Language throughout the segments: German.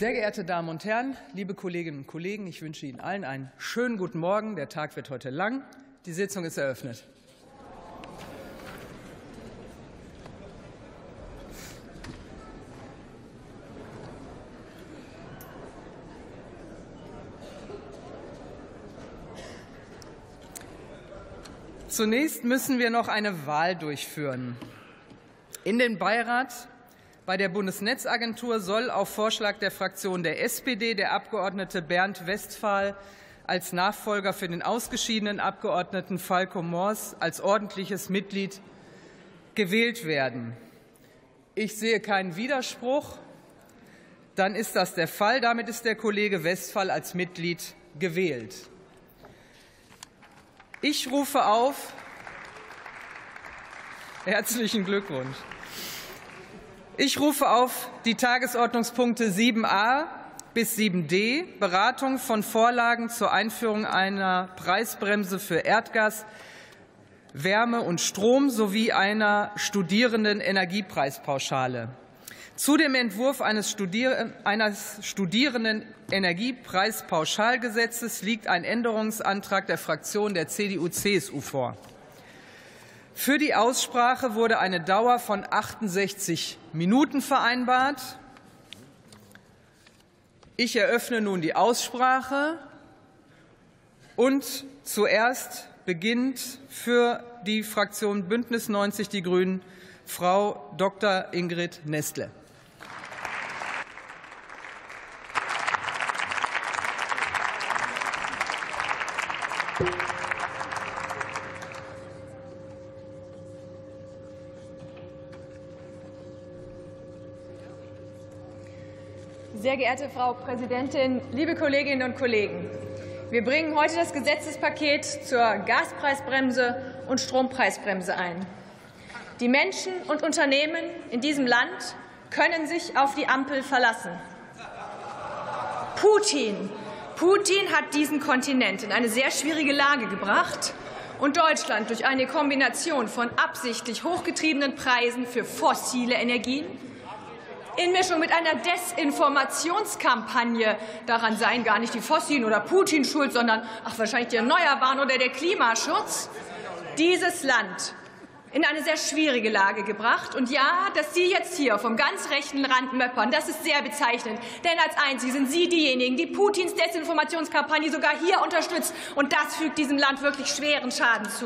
Sehr geehrte Damen und Herren, liebe Kolleginnen und Kollegen, ich wünsche Ihnen allen einen schönen guten Morgen. Der Tag wird heute lang. Die Sitzung ist eröffnet. Zunächst müssen wir noch eine Wahl durchführen. In den Beirat bei der Bundesnetzagentur soll auf Vorschlag der Fraktion der SPD der Abgeordnete Bernd Westphal als Nachfolger für den ausgeschiedenen Abgeordneten Falco Mors als ordentliches Mitglied gewählt werden. Ich sehe keinen Widerspruch. Dann ist das der Fall. Damit ist der Kollege Westphal als Mitglied gewählt. Ich rufe auf. Herzlichen Glückwunsch. Ich rufe auf die Tagesordnungspunkte 7a bis 7d, Beratung von Vorlagen zur Einführung einer Preisbremse für Erdgas, Wärme und Strom sowie einer Studierenden-Energiepreispauschale. Zu dem Entwurf eines Studierenden-Energiepreispauschalgesetzes liegt ein Änderungsantrag der Fraktion der CDU-CSU vor. Für die Aussprache wurde eine Dauer von 68 Minuten vereinbart. Ich eröffne nun die Aussprache. Und zuerst beginnt für die Fraktion Bündnis 90 Die Grünen Frau Dr. Ingrid Nestle. Sehr geehrte Frau Präsidentin, liebe Kolleginnen und Kollegen! Wir bringen heute das Gesetzespaket zur Gaspreisbremse und Strompreisbremse ein. Die Menschen und Unternehmen in diesem Land können sich auf die Ampel verlassen. Putin hat diesen Kontinent in eine sehr schwierige Lage gebracht und Deutschland durch eine Kombination von absichtlich hochgetriebenen Preisen für fossile Energien in Mischung mit einer Desinformationskampagne, daran seien gar nicht die Fossilen oder Putin schuld, sondern wahrscheinlich die Erneuerbaren oder der Klimaschutz, dieses Land in eine sehr schwierige Lage gebracht. Und ja, dass Sie jetzt hier vom ganz rechten Rand möppern, das ist sehr bezeichnend. Denn als Einzige sind Sie diejenigen, die Putins Desinformationskampagne sogar hier unterstützt. Und das fügt diesem Land wirklich schweren Schaden zu.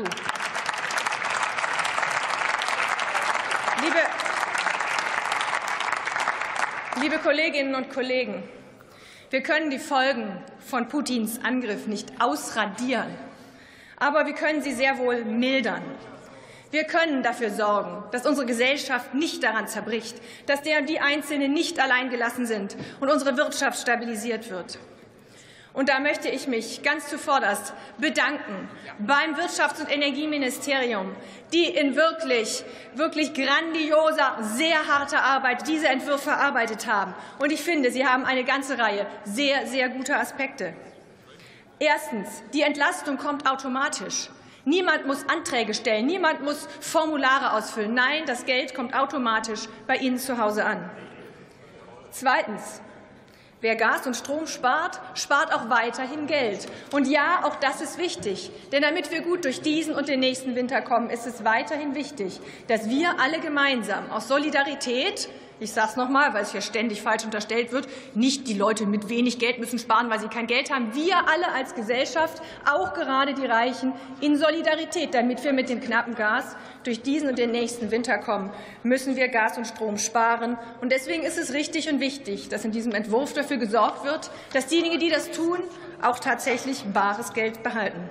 Liebe Kolleginnen und Kollegen, wir können die Folgen von Putins Angriff nicht ausradieren, aber wir können sie sehr wohl mildern. Wir können dafür sorgen, dass unsere Gesellschaft nicht daran zerbricht, dass die Einzelnen nicht allein gelassen sind und unsere Wirtschaft stabilisiert wird. Und da möchte ich mich ganz zuvorderst bedanken beim Wirtschafts- und Energieministerium, die in wirklich grandioser, sehr harter Arbeit diese Entwürfe erarbeitet haben. Und ich finde, sie haben eine ganze Reihe sehr, sehr guter Aspekte. Erstens, die Entlastung kommt automatisch. Niemand muss Anträge stellen, niemand muss Formulare ausfüllen. Nein, das Geld kommt automatisch bei Ihnen zu Hause an. Zweitens, wer Gas und Strom spart, spart auch weiterhin Geld. Und ja, auch das ist wichtig. Denn damit wir gut durch diesen und den nächsten Winter kommen, ist es weiterhin wichtig, dass wir alle gemeinsam aus Solidarität, ich sage es noch mal, weil es hier ständig falsch unterstellt wird, nicht die Leute mit wenig Geld müssen sparen, weil sie kein Geld haben. Wir alle als Gesellschaft, auch gerade die Reichen, in Solidarität, damit wir mit dem knappen Gas durch diesen und den nächsten Winter kommen, müssen wir Gas und Strom sparen. Und deswegen ist es richtig und wichtig, dass in diesem Entwurf dafür gesorgt wird, dass diejenigen, die das tun, auch tatsächlich bares Geld behalten.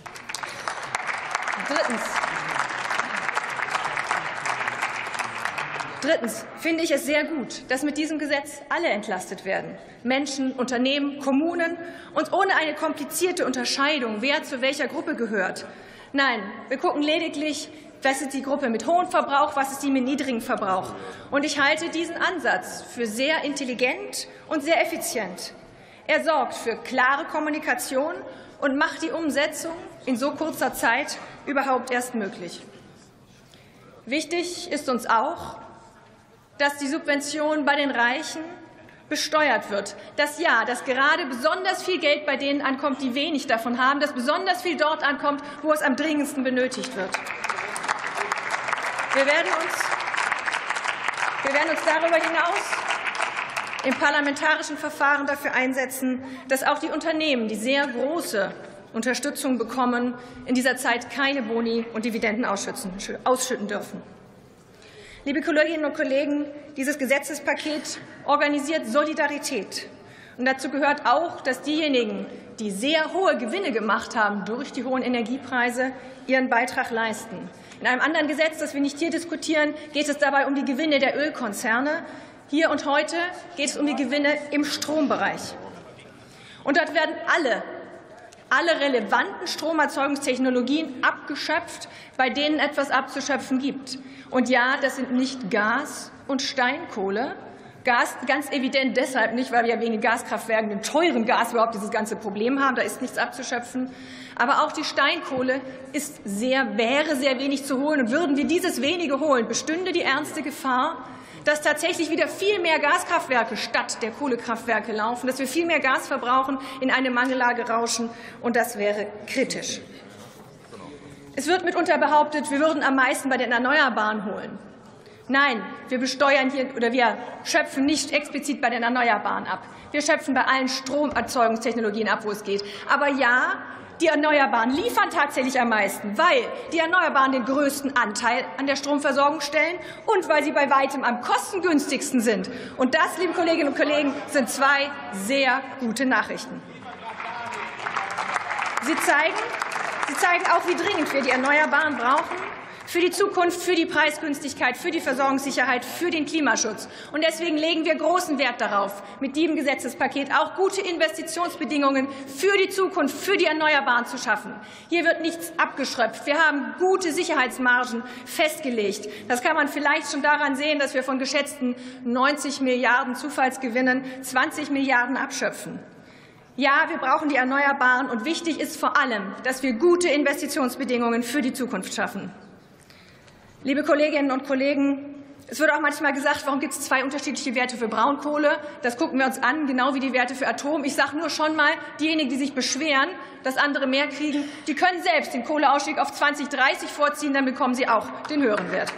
Drittens finde ich es sehr gut, dass mit diesem Gesetz alle entlastet werden. Menschen, Unternehmen, Kommunen und ohne eine komplizierte Unterscheidung, wer zu welcher Gruppe gehört. Nein, wir gucken lediglich, was ist die Gruppe mit hohem Verbrauch, was ist die mit niedrigem Verbrauch. Und ich halte diesen Ansatz für sehr intelligent und sehr effizient. Er sorgt für klare Kommunikation und macht die Umsetzung in so kurzer Zeit überhaupt erst möglich. Wichtig ist uns auch, dass die Subventionen bei den Reichen besteuert wird, dass gerade besonders viel Geld bei denen ankommt, die wenig davon haben, dass besonders viel dort ankommt, wo es am dringendsten benötigt wird. Wir werden uns darüber hinaus im parlamentarischen Verfahren dafür einsetzen, dass auch die Unternehmen, die sehr große Unterstützung bekommen, in dieser Zeit keine Boni und Dividenden ausschütten dürfen. Liebe Kolleginnen und Kollegen, dieses Gesetzespaket organisiert Solidarität. Und dazu gehört auch, dass diejenigen, die sehr hohe Gewinne gemacht haben durch die hohen Energiepreise, ihren Beitrag leisten. In einem anderen Gesetz, das wir nicht hier diskutieren, geht es dabei um die Gewinne der Ölkonzerne. Hier und heute geht es um die Gewinne im Strombereich. Und dort werden alle relevanten Stromerzeugungstechnologien abgeschöpft, bei denen etwas abzuschöpfen gibt. Und ja, das sind nicht Gas und Steinkohle. Gas ganz evident deshalb nicht, weil wir wegen Gaskraftwerken, dem teuren Gas, überhaupt dieses ganze Problem haben. Da ist nichts abzuschöpfen. Aber auch die Steinkohle wäre sehr wenig zu holen. Und würden wir dieses wenige holen, bestünde die ernste Gefahr, dass tatsächlich wieder viel mehr Gaskraftwerke statt der Kohlekraftwerke laufen, dass wir viel mehr Gas verbrauchen, in eine Mangellage rauschen. Und das wäre kritisch. Es wird mitunter behauptet, wir würden am meisten bei den Erneuerbaren holen. Nein, wir besteuern hier oder wir schöpfen nicht explizit bei den Erneuerbaren ab. Wir schöpfen bei allen Stromerzeugungstechnologien ab, wo es geht. Aber ja, die Erneuerbaren liefern tatsächlich am meisten, weil die Erneuerbaren den größten Anteil an der Stromversorgung stellen und weil sie bei weitem am kostengünstigsten sind. Und das, liebe Kolleginnen und Kollegen, sind zwei sehr gute Nachrichten. Sie zeigen auch, wie dringend wir die Erneuerbaren brauchen. Für die Zukunft, für die Preisgünstigkeit, für die Versorgungssicherheit, für den Klimaschutz. Und deswegen legen wir großen Wert darauf, mit diesem Gesetzespaket auch gute Investitionsbedingungen für die Zukunft, für die Erneuerbaren zu schaffen. Hier wird nichts abgeschröpft. Wir haben gute Sicherheitsmargen festgelegt. Das kann man vielleicht schon daran sehen, dass wir von geschätzten 90 Milliarden Zufallsgewinnen 20 Milliarden abschöpfen. Ja, wir brauchen die Erneuerbaren. Und wichtig ist vor allem, dass wir gute Investitionsbedingungen für die Zukunft schaffen. Liebe Kolleginnen und Kollegen, es wird auch manchmal gesagt, warum gibt es zwei unterschiedliche Werte für Braunkohle? Das gucken wir uns an, genau wie die Werte für Atom. Ich sage nur schon mal, diejenigen, die sich beschweren, dass andere mehr kriegen, die können selbst den Kohleausstieg auf 2030 vorziehen, dann bekommen sie auch den höheren Wert.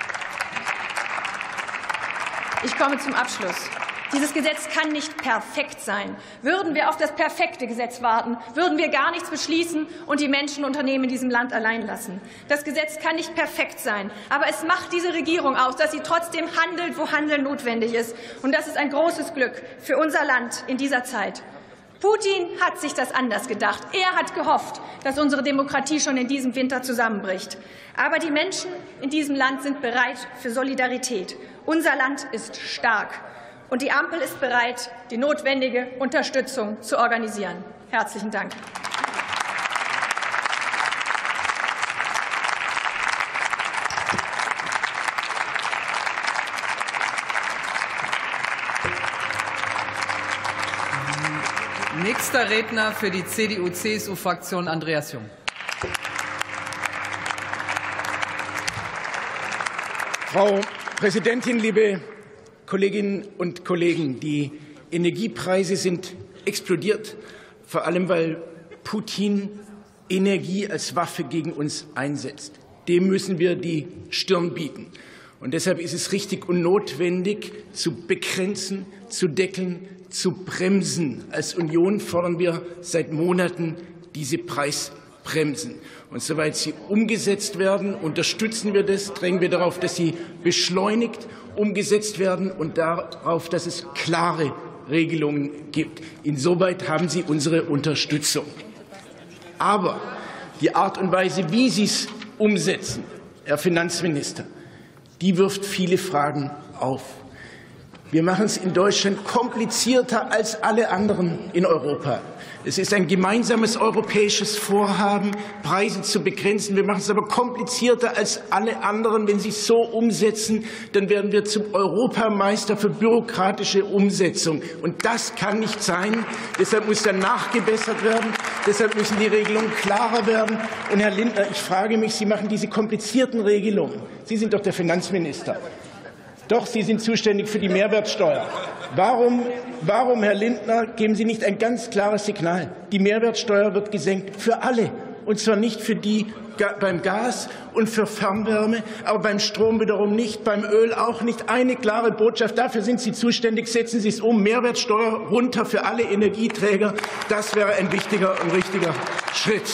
Ich komme zum Abschluss. Dieses Gesetz kann nicht perfekt sein. Würden wir auf das perfekte Gesetz warten, würden wir gar nichts beschließen und die Menschen und Unternehmen in diesem Land allein lassen. Das Gesetz kann nicht perfekt sein, aber es macht diese Regierung aus, dass sie trotzdem handelt, wo Handeln notwendig ist. Und das ist ein großes Glück für unser Land in dieser Zeit. Putin hat sich das anders gedacht. Er hat gehofft, dass unsere Demokratie schon in diesem Winter zusammenbricht. Aber die Menschen in diesem Land sind bereit für Solidarität. Unser Land ist stark. Und die Ampel ist bereit, die notwendige Unterstützung zu organisieren. Herzlichen Dank. Nächster Redner für die CDU-CSU-Fraktion, Andreas Jung. Frau Präsidentin, liebe Kolleginnen und Kollegen, die Energiepreise sind explodiert, vor allem weil Putin Energie als Waffe gegen uns einsetzt. Dem müssen wir die Stirn bieten. Und deshalb ist es richtig und notwendig, zu begrenzen, zu deckeln, zu bremsen. Als Union fordern wir seit Monaten diese Preisbremsen. Und soweit sie umgesetzt werden, unterstützen wir das, drängen wir darauf, dass sie beschleunigt umgesetzt werden und darauf, dass es klare Regelungen gibt. Insoweit haben Sie unsere Unterstützung. Aber die Art und Weise, wie Sie es umsetzen, Herr Finanzminister, die wirft viele Fragen auf. Wir machen es in Deutschland komplizierter als alle anderen in Europa. Es ist ein gemeinsames europäisches Vorhaben, Preise zu begrenzen. Wir machen es aber komplizierter als alle anderen. Wenn Sie es so umsetzen, dann werden wir zum Europameister für bürokratische Umsetzung. Und das kann nicht sein. Deshalb muss dann nachgebessert werden. Deshalb müssen die Regelungen klarer werden. Und Herr Lindner, ich frage mich, Sie machen diese komplizierten Regelungen. Sie sind doch der Finanzminister. Doch, Sie sind zuständig für die Mehrwertsteuer. Warum, Herr Lindner, geben Sie nicht ein ganz klares Signal? Die Mehrwertsteuer wird gesenkt für alle, und zwar nicht für die beim Gas und für Fernwärme, aber beim Strom wiederum nicht, beim Öl auch nicht. Eine klare Botschaft, dafür sind Sie zuständig. Setzen Sie es um, Mehrwertsteuer runter für alle Energieträger. Das wäre ein wichtiger und richtiger Schritt.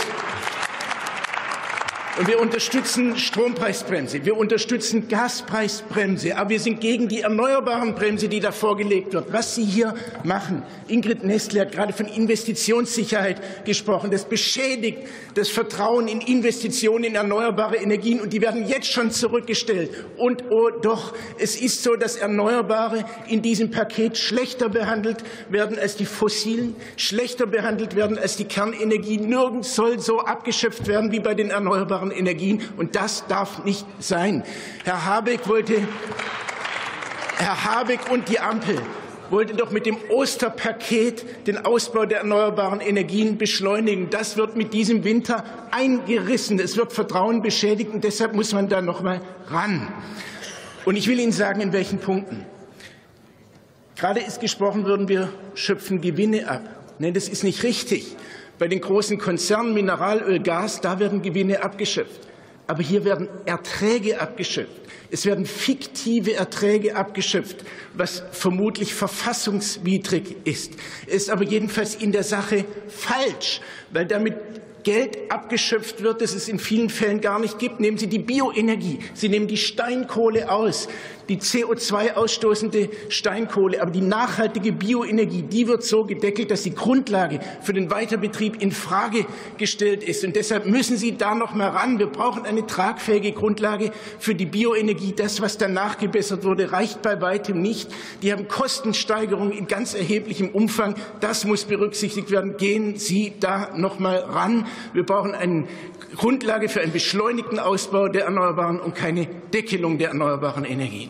Und wir unterstützen Strompreisbremse, wir unterstützen Gaspreisbremse, aber wir sind gegen die Erneuerbarenbremse, die da vorgelegt wird. Was Sie hier machen, Ingrid Nestler hat gerade von Investitionssicherheit gesprochen, das beschädigt das Vertrauen in Investitionen in erneuerbare Energien, und die werden jetzt schon zurückgestellt. Und oh doch, es ist so, dass Erneuerbare in diesem Paket schlechter behandelt werden als die fossilen, schlechter behandelt werden als die Kernenergie. Nirgends soll so abgeschöpft werden wie bei den erneuerbaren Energien, und das darf nicht sein. Herr Habeck und die Ampel wollten doch mit dem Osterpaket den Ausbau der erneuerbaren Energien beschleunigen. Das wird mit diesem Winter eingerissen. Es wird Vertrauen beschädigt, und deshalb muss man da noch mal ran. Und ich will Ihnen sagen, in welchen Punkten. Gerade ist gesprochen worden, wir schöpfen Gewinne ab. Nein, das ist nicht richtig. Bei den großen Konzernen Mineralöl, Gas, da werden Gewinne abgeschöpft. Aber hier werden Erträge abgeschöpft. Es werden fiktive Erträge abgeschöpft, was vermutlich verfassungswidrig ist. Es ist aber jedenfalls in der Sache falsch, weil damit Geld abgeschöpft wird, das es in vielen Fällen gar nicht gibt. Nehmen Sie die Bioenergie. Sie nehmen die Steinkohle aus, die CO2 ausstoßende Steinkohle. Aber die nachhaltige Bioenergie, die wird so gedeckelt, dass die Grundlage für den Weiterbetrieb in Frage gestellt ist. Und deshalb müssen Sie da noch mal ran. Wir brauchen eine tragfähige Grundlage für die Bioenergie. Das, was danach gebessert wurde, reicht bei weitem nicht. Die haben Kostensteigerungen in ganz erheblichem Umfang. Das muss berücksichtigt werden. Gehen Sie da noch mal ran. Wir brauchen eine Grundlage für einen beschleunigten Ausbau der Erneuerbaren und keine Deckelung der erneuerbaren Energien.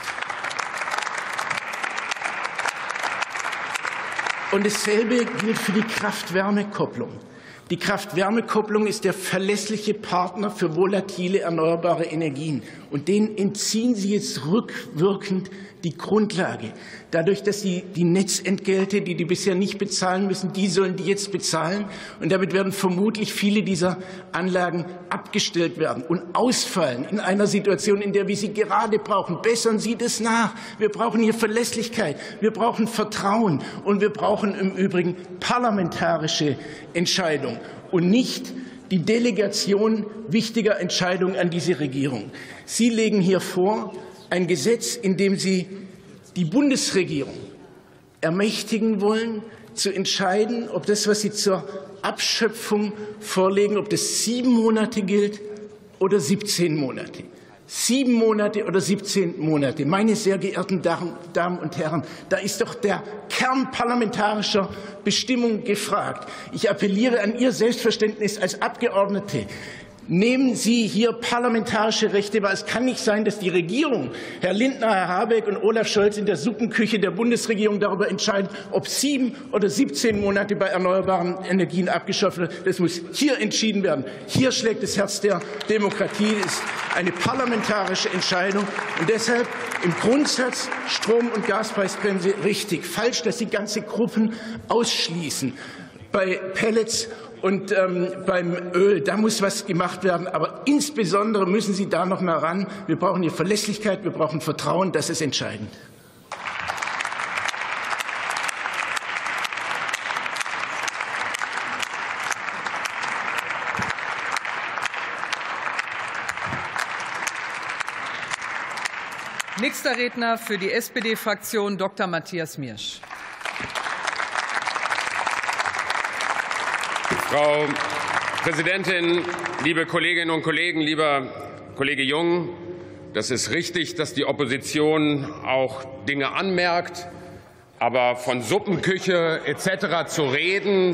Und dasselbe gilt für die Kraft-Wärme-Kopplung. Die Kraft-Wärme-Kopplung ist der verlässliche Partner für volatile erneuerbare Energien. Und denen entziehen Sie jetzt rückwirkend die Grundlage. Dadurch, dass Sie die Netzentgelte, die bisher nicht bezahlen müssen, die sollen die jetzt bezahlen. Und damit werden vermutlich viele dieser Anlagen abgestellt werden und ausfallen in einer Situation, in der wir sie gerade brauchen. Bessern Sie das nach. Wir brauchen hier Verlässlichkeit. Wir brauchen Vertrauen. Und wir brauchen im Übrigen parlamentarische Entscheidung und nicht die Delegation wichtiger Entscheidungen an diese Regierung. Sie legen hier vor ein Gesetz, in dem Sie die Bundesregierung ermächtigen wollen, zu entscheiden, ob das, was Sie zur Abschöpfung vorlegen, ob das 7 Monate gilt oder 17 Monate. 7 Monate oder 17 Monate. Meine sehr geehrten Damen und Herren, da ist doch der Kern parlamentarischer Bestimmung gefragt. Ich appelliere an Ihr Selbstverständnis als Abgeordnete. Nehmen Sie hier parlamentarische Rechte wahr. Es kann nicht sein, dass die Regierung, Herr Lindner, Herr Habeck und Olaf Scholz in der Suppenküche der Bundesregierung darüber entscheiden, ob 7 oder 17 Monate bei erneuerbaren Energien abgeschöpft wird. Das muss hier entschieden werden. Hier schlägt das Herz der Demokratie. Das ist eine parlamentarische Entscheidung. Und deshalb im Grundsatz Strom- und Gaspreisbremse richtig. Falsch, dass Sie ganze Gruppen ausschließen. Bei Pellets und beim Öl, da muss was gemacht werden. Aber insbesondere müssen Sie da noch mal ran. Wir brauchen hier Verlässlichkeit, wir brauchen Vertrauen. Das ist entscheidend. Nächster Redner für die SPD-Fraktion Dr. Matthias Miersch. Frau Präsidentin, liebe Kolleginnen und Kollegen, lieber Kollege Jung! Das ist richtig, dass die Opposition auch Dinge anmerkt. Aber von Suppenküche etc. zu reden,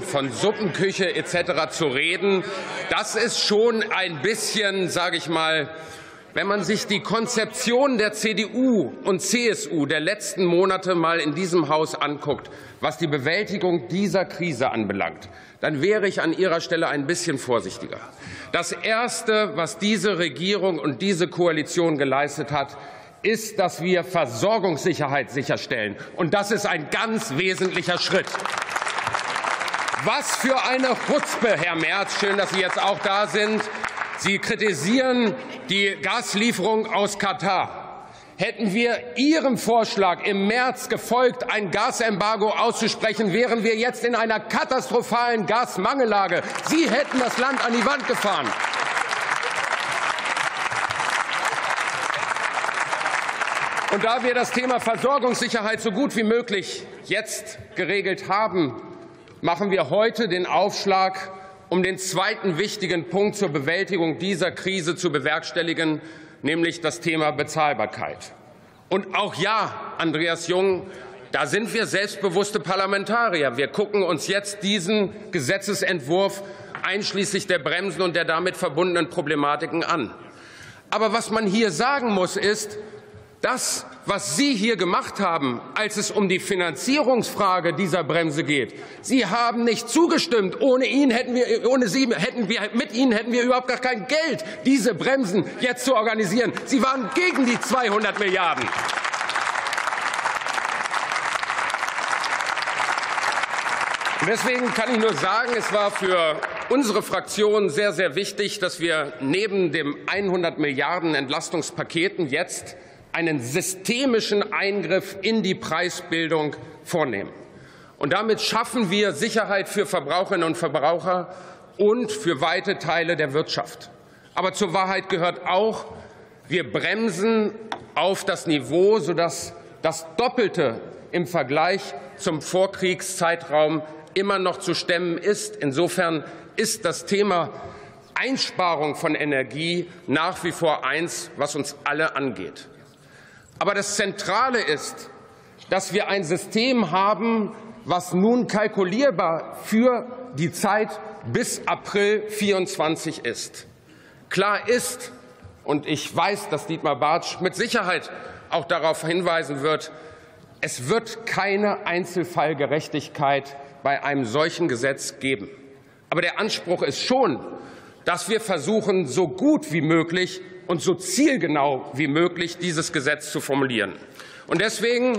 das ist schon ein bisschen, sage ich mal, wenn man sich die Konzeption der CDU und CSU der letzten Monate mal in diesem Haus anguckt, was die Bewältigung dieser Krise anbelangt, dann wäre ich an Ihrer Stelle ein bisschen vorsichtiger. Das Erste, was diese Regierung und diese Koalition geleistet hat, ist, dass wir Versorgungssicherheit sicherstellen. Und das ist ein ganz wesentlicher Schritt. Was für eine Chutzpe, Herr Merz. Schön, dass Sie jetzt auch da sind. Sie kritisieren die Gaslieferung aus Katar. Hätten wir Ihrem Vorschlag im März gefolgt, ein Gasembargo auszusprechen, wären wir jetzt in einer katastrophalen Gasmangellage. Sie hätten das Land an die Wand gefahren. Und da wir das Thema Versorgungssicherheit so gut wie möglich jetzt geregelt haben, machen wir heute den Aufschlag, um den zweiten wichtigen Punkt zur Bewältigung dieser Krise zu bewerkstelligen, nämlich das Thema Bezahlbarkeit. Und auch ja, Andreas Jung, da sind wir selbstbewusste Parlamentarier. Wir gucken uns jetzt diesen Gesetzesentwurf einschließlich der Bremsen und der damit verbundenen Problematiken an. Aber was man hier sagen muss, ist, das, was Sie hier gemacht haben, als es um die Finanzierungsfrage dieser Bremse geht, Sie haben nicht zugestimmt. Mit Ihnen hätten wir überhaupt gar kein Geld, diese Bremsen jetzt zu organisieren. Sie waren gegen die 200 Milliarden. Und deswegen kann ich nur sagen, es war für unsere Fraktion sehr, sehr wichtig, dass wir neben dem 100 Milliarden Entlastungspaketen jetzt einen systemischen Eingriff in die Preisbildung vornehmen. Und damit schaffen wir Sicherheit für Verbraucherinnen und Verbraucher und für weite Teile der Wirtschaft. Aber zur Wahrheit gehört auch, wir bremsen auf das Niveau, sodass das Doppelte im Vergleich zum Vorkriegszeitraum immer noch zu stemmen ist. Insofern ist das Thema Einsparung von Energie nach wie vor eins, was uns alle angeht. Aber das Zentrale ist, dass wir ein System haben, was nun kalkulierbar für die Zeit bis April 2024 ist. Klar ist, und ich weiß, dass Dietmar Bartsch mit Sicherheit auch darauf hinweisen wird, es wird keine Einzelfallgerechtigkeit bei einem solchen Gesetz geben. Aber der Anspruch ist schon, dass wir versuchen, so gut wie möglich und so zielgenau wie möglich dieses Gesetz zu formulieren. Und deswegen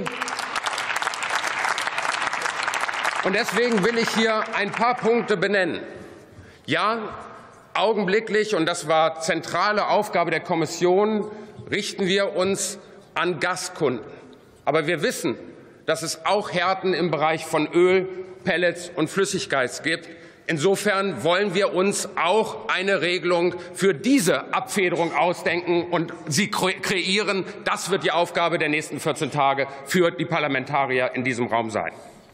will ich hier ein paar Punkte benennen. Ja, augenblicklich, und das war zentrale Aufgabe der Kommission, richten wir uns an Gaskunden. Aber wir wissen, dass es auch Härten im Bereich von Öl, Pellets und Flüssiggas gibt. Insofern wollen wir uns auch eine Regelung für diese Abfederung ausdenken und sie kreieren. Das wird die Aufgabe der nächsten 14 Tage für die Parlamentarier in diesem Raum sein.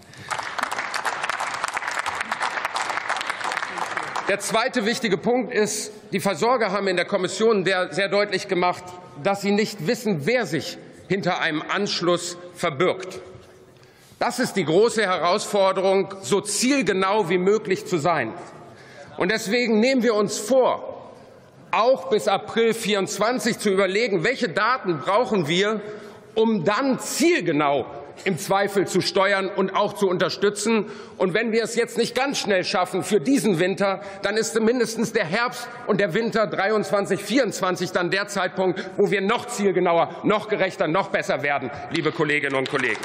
Der zweite wichtige Punkt ist, die Versorger haben in der Kommission sehr deutlich gemacht, dass sie nicht wissen, wer sich hinter einem Anschluss verbirgt. Das ist die große Herausforderung, so zielgenau wie möglich zu sein. Und deswegen nehmen wir uns vor, auch bis April 2024 zu überlegen, welche Daten brauchen wir, um dann zielgenau im Zweifel zu steuern und auch zu unterstützen. Und wenn wir es jetzt nicht ganz schnell schaffen für diesen Winter, dann ist mindestens der Herbst und der Winter 23, 24 dann der Zeitpunkt, wo wir noch zielgenauer, noch gerechter, noch besser werden, liebe Kolleginnen und Kollegen.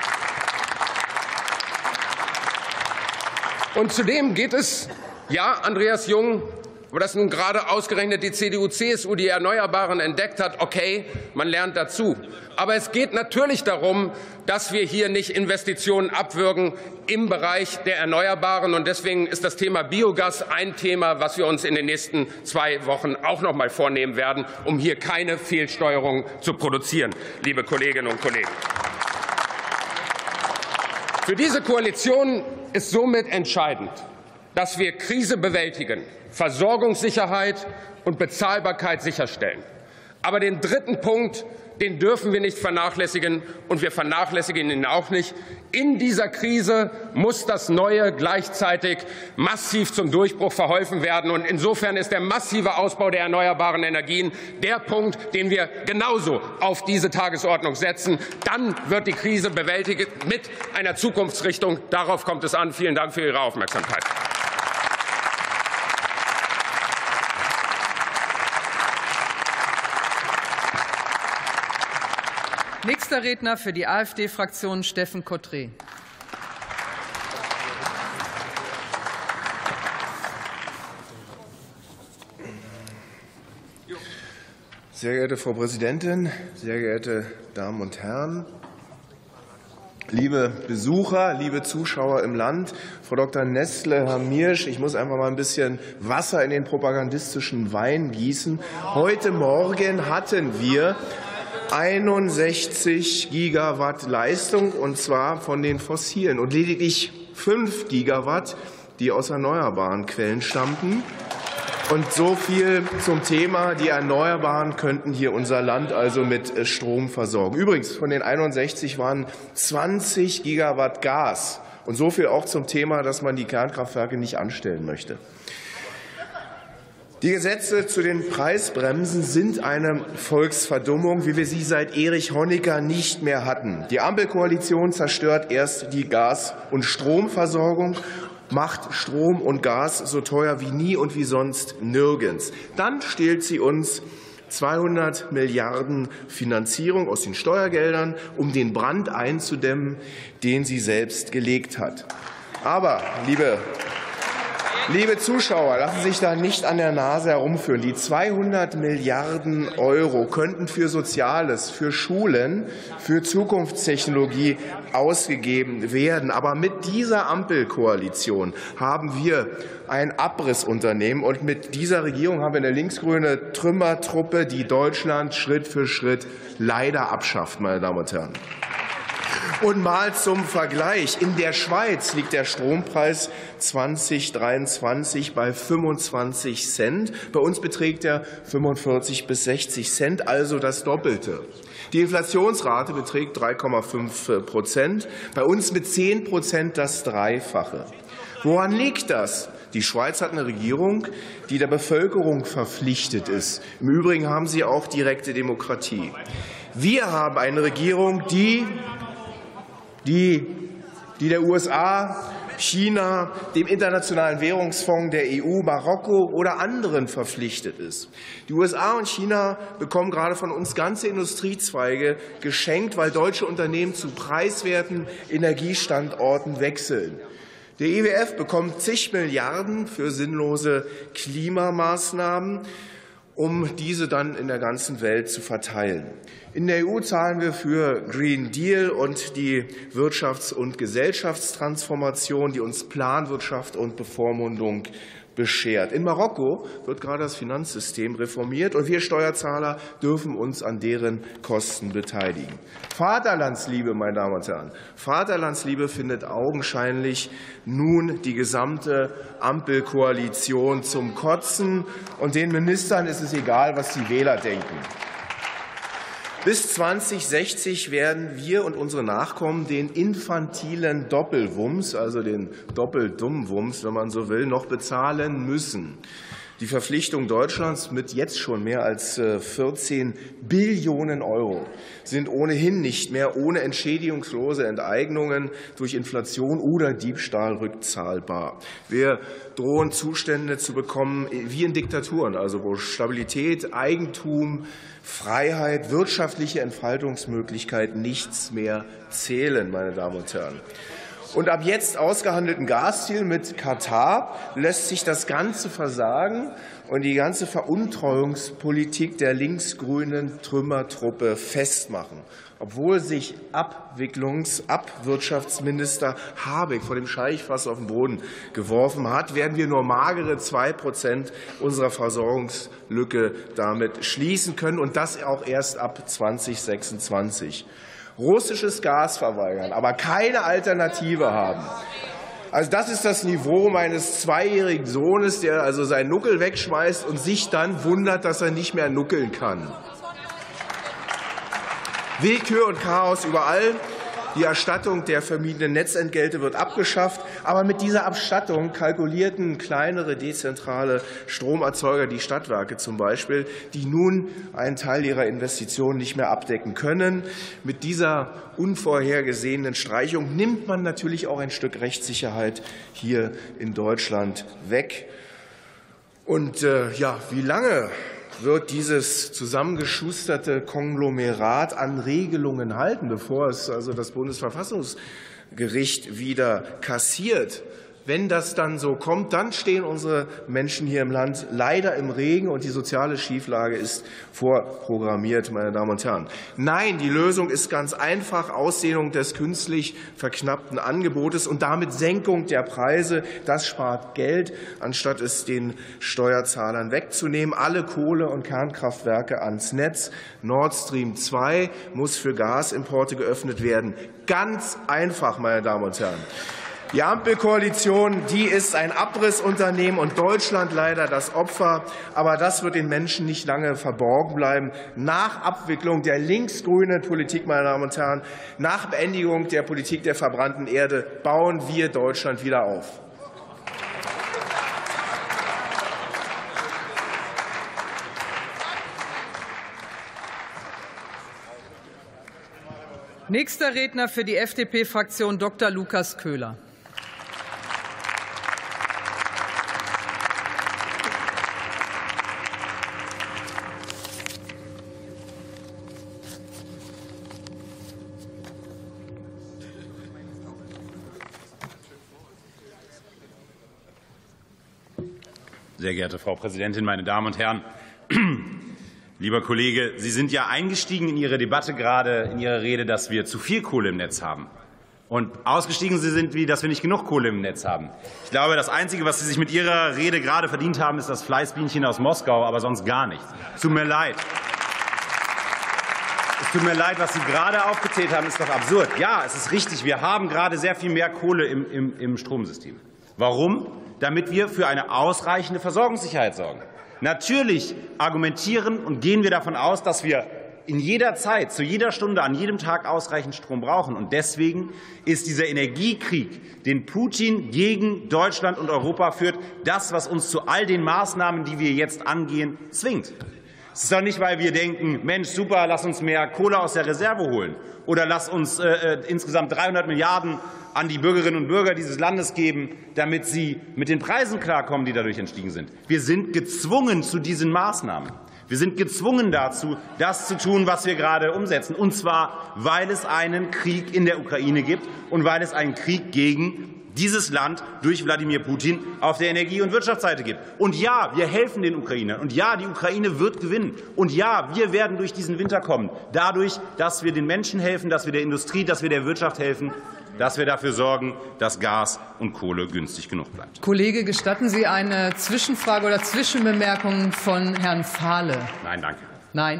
Und zudem geht es, ja, Andreas Jung, aber dass nun gerade ausgerechnet die CDU-CSU die Erneuerbaren entdeckt hat, okay, man lernt dazu. Aber es geht natürlich darum, dass wir hier nicht Investitionen abwürgen im Bereich der Erneuerbaren. Und deswegen ist das Thema Biogas ein Thema, was wir uns in den nächsten 2 Wochen auch noch mal vornehmen werden, um hier keine Fehlsteuerung zu produzieren, liebe Kolleginnen und Kollegen. Für diese Koalition ist somit entscheidend, dass wir Krise bewältigen, Versorgungssicherheit und Bezahlbarkeit sicherstellen. Aber den dritten Punkt, den dürfen wir nicht vernachlässigen, und wir vernachlässigen ihn auch nicht. In dieser Krise muss das Neue gleichzeitig massiv zum Durchbruch verholfen werden. Und insofern ist der massive Ausbau der erneuerbaren Energien der Punkt, den wir genauso auf diese Tagesordnung setzen. Dann wird die Krise bewältigt mit einer Zukunftsrichtung. Darauf kommt es an. Vielen Dank für Ihre Aufmerksamkeit. Nächster Redner für die AfD-Fraktion Steffen Cotret. Sehr geehrte Frau Präsidentin, sehr geehrte Damen und Herren, liebe Besucher, liebe Zuschauer im Land, Frau Dr. Nestle, Herr Miersch, ich muss einfach mal ein bisschen Wasser in den propagandistischen Wein gießen. Heute Morgen hatten wir 61 Gigawatt Leistung, und zwar von den fossilen, und lediglich 5 Gigawatt, die aus erneuerbaren Quellen stammten. Und so viel zum Thema, die Erneuerbaren könnten hier unser Land also mit Strom versorgen. Übrigens, von den 61 waren 20 Gigawatt Gas. Und so viel auch zum Thema, dass man die Kernkraftwerke nicht anstellen möchte. Die Gesetze zu den Preisbremsen sind eine Volksverdummung, wie wir sie seit Erich Honecker nicht mehr hatten. Die Ampelkoalition zerstört erst die Gas- und Stromversorgung, macht Strom und Gas so teuer wie nie und wie sonst nirgends. Dann stehlt sie uns 200 Milliarden Finanzierung aus den Steuergeldern, um den Brand einzudämmen, den sie selbst gelegt hat. Aber, liebe Zuschauer, lassen Sie sich da nicht an der Nase herumführen. Die 200 Milliarden Euro könnten für Soziales, für Schulen, für Zukunftstechnologie ausgegeben werden. Aber mit dieser Ampelkoalition haben wir ein Abrissunternehmen. Und mit dieser Regierung haben wir eine linksgrüne Trümmertruppe, die Deutschland Schritt für Schritt leider abschafft, meine Damen und Herren. Und mal zum Vergleich. In der Schweiz liegt der Strompreis 2023 bei 25 Cent. Bei uns beträgt er 45 bis 60 Cent, also das Doppelte. Die Inflationsrate beträgt 3,5%. Bei uns mit 10% das Dreifache. Woran liegt das? Die Schweiz hat eine Regierung, die der Bevölkerung verpflichtet ist. Im Übrigen haben sie auch direkte Demokratie. Wir haben eine Regierung, die der USA, China, dem Internationalen Währungsfonds, der EU, Marokko oder anderen verpflichtet ist. Die USA und China bekommen gerade von uns ganze Industriezweige geschenkt, weil deutsche Unternehmen zu preiswerten Energiestandorten wechseln. Der IWF bekommt zig Milliarden für sinnlose Klimamaßnahmen, um diese dann in der ganzen Welt zu verteilen. In der EU zahlen wir für Green Deal und die Wirtschafts- und Gesellschaftstransformation, die uns Planwirtschaft und Bevormundung beschert. In Marokko wird gerade das Finanzsystem reformiert, und wir Steuerzahler dürfen uns an deren Kosten beteiligen. Vaterlandsliebe, meine Damen und Herren, Vaterlandsliebe findet augenscheinlich nun die gesamte Ampelkoalition zum Kotzen, und den Ministern ist es egal, was die Wähler denken. Bis 2060 werden wir und unsere Nachkommen den infantilen Doppelwumms, also den Doppeldummwumms, wenn man so will, noch bezahlen müssen. Die Verpflichtungen Deutschlands mit jetzt schon mehr als 14 Billionen Euro sind ohnehin nicht mehr ohne entschädigungslose Enteignungen durch Inflation oder Diebstahl rückzahlbar. Wir drohen Zustände zu bekommen wie in Diktaturen, also wo Stabilität, Eigentum, Freiheit, wirtschaftliche Entfaltungsmöglichkeiten nichts mehr zählen, meine Damen und Herren. Und ab jetzt ausgehandelten Gasziel mit Katar lässt sich das ganze Versagen und die ganze Veruntreuungspolitik der linksgrünen Trümmertruppe festmachen. Obwohl sich Abwirtschaftsminister Habeck vor dem Scheich fast auf den Boden geworfen hat, werden wir nur magere 2% unserer Versorgungslücke damit schließen können, und das auch erst ab 2026. Russisches Gas verweigern, aber keine Alternative haben. Also das ist das Niveau meines zweijährigen Sohnes, der also seinen Nuckel wegschmeißt und sich dann wundert, dass er nicht mehr nuckeln kann. Willkür und Chaos überall. Die Erstattung der vermiedenen Netzentgelte wird abgeschafft. Aber mit dieser Abstattung kalkulierten kleinere dezentrale Stromerzeuger, die Stadtwerke zum Beispiel, die nun einen Teil ihrer Investitionen nicht mehr abdecken können. Mit dieser unvorhergesehenen Streichung nimmt man natürlich auch ein Stück Rechtssicherheit hier in Deutschland weg. Und wie lange wird dieses zusammengeschusterte Konglomerat an Regelungen halten, bevor es also das Bundesverfassungsgericht wieder kassiert. Wenn das dann so kommt, dann stehen unsere Menschen hier im Land leider im Regen, und die soziale Schieflage ist vorprogrammiert, meine Damen und Herren. Nein, die Lösung ist ganz einfach: Ausdehnung des künstlich verknappten Angebotes und damit Senkung der Preise. Das spart Geld, anstatt es den Steuerzahlern wegzunehmen. Alle Kohle- und Kernkraftwerke ans Netz. Nord Stream 2 muss für Gasimporte geöffnet werden. Ganz einfach, meine Damen und Herren. Die Ampelkoalition, die ist ein Abrissunternehmen und Deutschland leider das Opfer. Aber das wird den Menschen nicht lange verborgen bleiben. Nach Abwicklung der linksgrünen Politik, meine Damen und Herren, nach Beendigung der Politik der verbrannten Erde, bauen wir Deutschland wieder auf. Nächster Redner für die FDP-Fraktion Dr. Lukas Köhler. Sehr geehrte Frau Präsidentin, meine Damen und Herren! Lieber Kollege, Sie sind ja eingestiegen in Ihre Debatte gerade, in Ihrer Rede, dass wir zu viel Kohle im Netz haben. Und ausgestiegen Sie sind, dass wir nicht genug Kohle im Netz haben. Ich glaube, das Einzige, was Sie sich mit Ihrer Rede gerade verdient haben, ist das Fleißbienchen aus Moskau, aber sonst gar nichts. Es tut mir leid. Es tut mir leid, was Sie gerade aufgezählt haben, ist doch absurd. Ja, es ist richtig, wir haben gerade sehr viel mehr Kohle im Stromsystem. Warum? Damit wir für eine ausreichende Versorgungssicherheit sorgen. Natürlich argumentieren und gehen wir davon aus, dass wir in jeder Zeit, zu jeder Stunde, an jedem Tag ausreichend Strom brauchen. Und deswegen ist dieser Energiekrieg, den Putin gegen Deutschland und Europa führt, das, was uns zu all den Maßnahmen, die wir jetzt angehen, zwingt. Es ist doch nicht, weil wir denken, Mensch, super, lass uns mehr Kohle aus der Reserve holen oder lass uns insgesamt 300 Milliarden an die Bürgerinnen und Bürger dieses Landes geben, damit sie mit den Preisen klarkommen, die dadurch entstiegen sind. Wir sind gezwungen zu diesen Maßnahmen. Wir sind gezwungen dazu, das zu tun, was wir gerade umsetzen, und zwar, weil es einen Krieg in der Ukraine gibt und weil es einen Krieg gegen dieses Land durch Wladimir Putin auf der Energie- und Wirtschaftsseite gibt. Und ja, wir helfen den Ukrainern. Und ja, die Ukraine wird gewinnen. Und ja, wir werden durch diesen Winter kommen. Dadurch, dass wir den Menschen helfen, dass wir der Industrie, dass wir der Wirtschaft helfen, dass wir dafür sorgen, dass Gas und Kohle günstig genug bleibt. Kollege, gestatten Sie eine Zwischenfrage oder Zwischenbemerkung von Herrn Fahle? Nein, danke. Nein.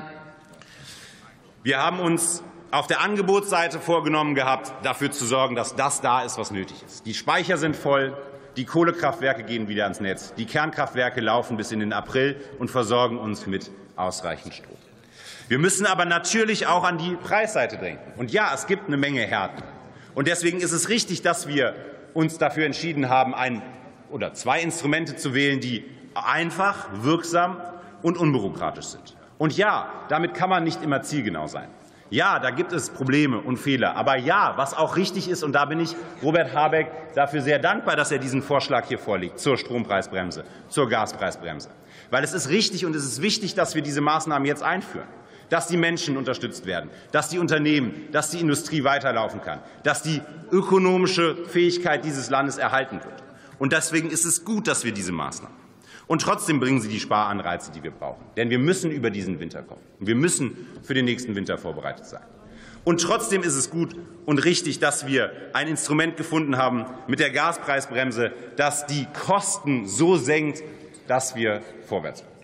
Wir haben uns auf der Angebotsseite vorgenommen gehabt, dafür zu sorgen, dass das da ist, was nötig ist. Die Speicher sind voll, die Kohlekraftwerke gehen wieder ans Netz, die Kernkraftwerke laufen bis in den April und versorgen uns mit ausreichend Strom. Wir müssen aber natürlich auch an die Preisseite denken. Und ja, es gibt eine Menge Härten. Und deswegen ist es richtig, dass wir uns dafür entschieden haben, ein oder zwei Instrumente zu wählen, die einfach, wirksam und unbürokratisch sind. Und ja, damit kann man nicht immer zielgenau sein. Ja, da gibt es Probleme und Fehler. Aber ja, was auch richtig ist, und da bin ich Robert Habeck dafür sehr dankbar, dass er diesen Vorschlag hier vorlegt zur Strompreisbremse, zur Gaspreisbremse. Weil es ist richtig und es ist wichtig, dass wir diese Maßnahmen jetzt einführen. Dass die Menschen unterstützt werden, dass die Unternehmen, dass die Industrie weiterlaufen kann, dass die ökonomische Fähigkeit dieses Landes erhalten wird. Und deswegen ist es gut, dass wir diese Maßnahmen. Und trotzdem bringen sie die Sparanreize, die wir brauchen. Denn wir müssen über diesen Winter kommen. Wir müssen für den nächsten Winter vorbereitet sein. Und trotzdem ist es gut und richtig, dass wir ein Instrument gefunden haben mit der Gaspreisbremse, das die Kosten so senkt, dass wir vorwärts kommen.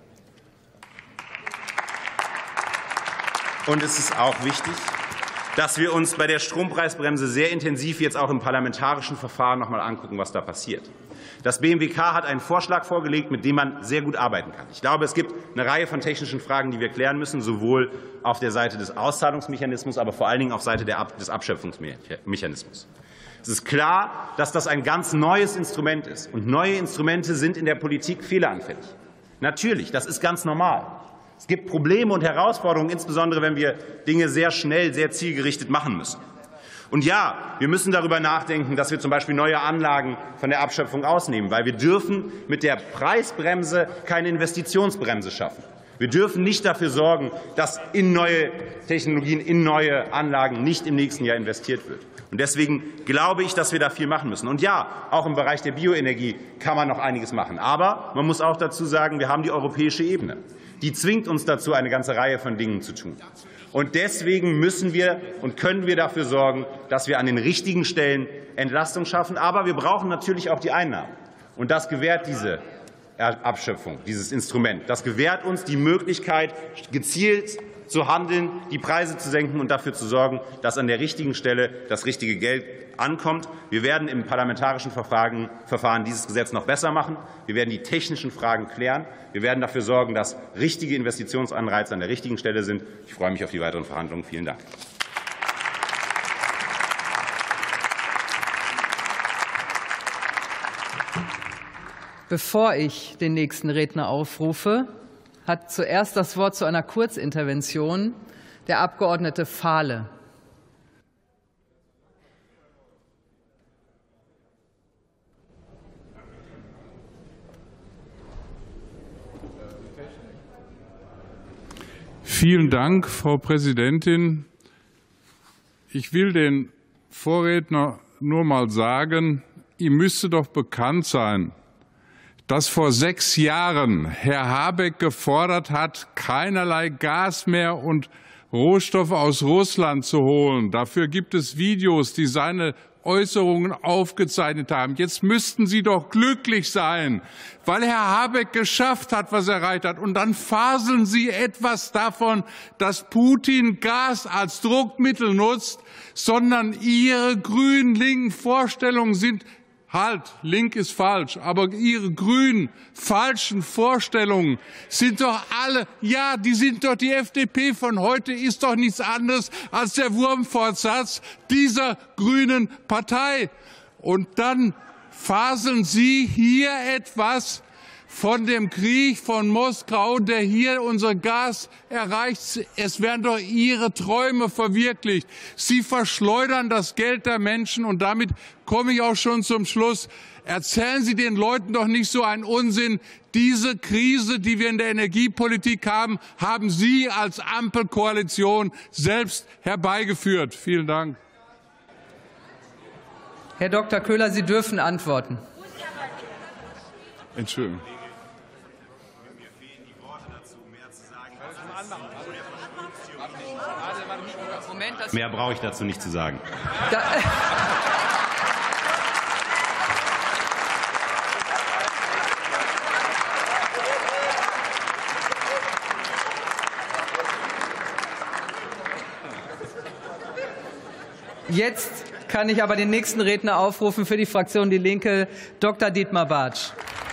Und es ist auch wichtig, dass wir uns bei der Strompreisbremse sehr intensiv jetzt auch im parlamentarischen Verfahren noch mal angucken, was da passiert. Das BMWK hat einen Vorschlag vorgelegt, mit dem man sehr gut arbeiten kann. Ich glaube, es gibt eine Reihe von technischen Fragen, die wir klären müssen, sowohl auf der Seite des Auszahlungsmechanismus, aber vor allen Dingen auf Seite des Abschöpfungsmechanismus. Es ist klar, dass das ein ganz neues Instrument ist. Und neue Instrumente sind in der Politik fehleranfällig. Natürlich, das ist ganz normal. Es gibt Probleme und Herausforderungen, insbesondere wenn wir Dinge sehr schnell, sehr zielgerichtet machen müssen. Und ja, wir müssen darüber nachdenken, dass wir zum Beispiel neue Anlagen von der Abschöpfung ausnehmen, weil wir dürfen mit der Preisbremse keine Investitionsbremse schaffen. Wir dürfen nicht dafür sorgen, dass in neue Technologien, in neue Anlagen nicht im nächsten Jahr investiert wird. Und deswegen glaube ich, dass wir da viel machen müssen. Und ja, auch im Bereich der Bioenergie kann man noch einiges machen. Aber man muss auch dazu sagen, wir haben die europäische Ebene. Die zwingt uns dazu, eine ganze Reihe von Dingen zu tun. Und deswegen müssen wir und können wir dafür sorgen, dass wir an den richtigen Stellen Entlastung schaffen. Aber wir brauchen natürlich auch die Einnahmen. Und das gewährt diese Abschöpfung, dieses Instrument. Das gewährt uns die Möglichkeit, gezielt zu handeln, die Preise zu senken und dafür zu sorgen, dass an der richtigen Stelle das richtige Geld ankommt. Wir werden im parlamentarischen Verfahren dieses Gesetz noch besser machen. Wir werden die technischen Fragen klären. Wir werden dafür sorgen, dass richtige Investitionsanreize an der richtigen Stelle sind. Ich freue mich auf die weiteren Verhandlungen. Vielen Dank. Bevor ich den nächsten Redner aufrufe, hat zuerst das Wort zu einer Kurzintervention der Abgeordnete Fahle. Vielen Dank, Frau Präsidentin. Ich will den Vorredner nur mal sagen, ihm müsste doch bekannt sein, dass vor 6 Jahren Herr Habeck gefordert hat, keinerlei Gas mehr und Rohstoffe aus Russland zu holen. Dafür gibt es Videos, die seine Äußerungen aufgezeichnet haben. Jetzt müssten Sie doch glücklich sein, weil Herr Habeck geschafft hat, was er erreicht hat. Und dann faseln Sie etwas davon, dass Putin Gas als Druckmittel nutzt, sondern Ihre grünen linken Vorstellungen sind halt, link ist falsch, aber Ihre grünen, falschen Vorstellungen sind doch alle, ja, die sind doch, die FDP von heute ist doch nichts anderes als der Wurmfortsatz dieser grünen Partei. Und dann faseln Sie hier etwas von dem Krieg von Moskau, der hier unser Gas erreicht. Es werden doch Ihre Träume verwirklicht. Sie verschleudern das Geld der Menschen. Und damit komme ich auch schon zum Schluss. Erzählen Sie den Leuten doch nicht so einen Unsinn. Diese Krise, die wir in der Energiepolitik haben, haben Sie als Ampelkoalition selbst herbeigeführt. Vielen Dank. Herr Dr. Köhler, Sie dürfen antworten. Entschuldigung. Mehr brauche ich dazu nicht zu sagen. Jetzt kann ich aber den nächsten Redner aufrufen für die Fraktion Die Linke, Dr. Dietmar Bartsch.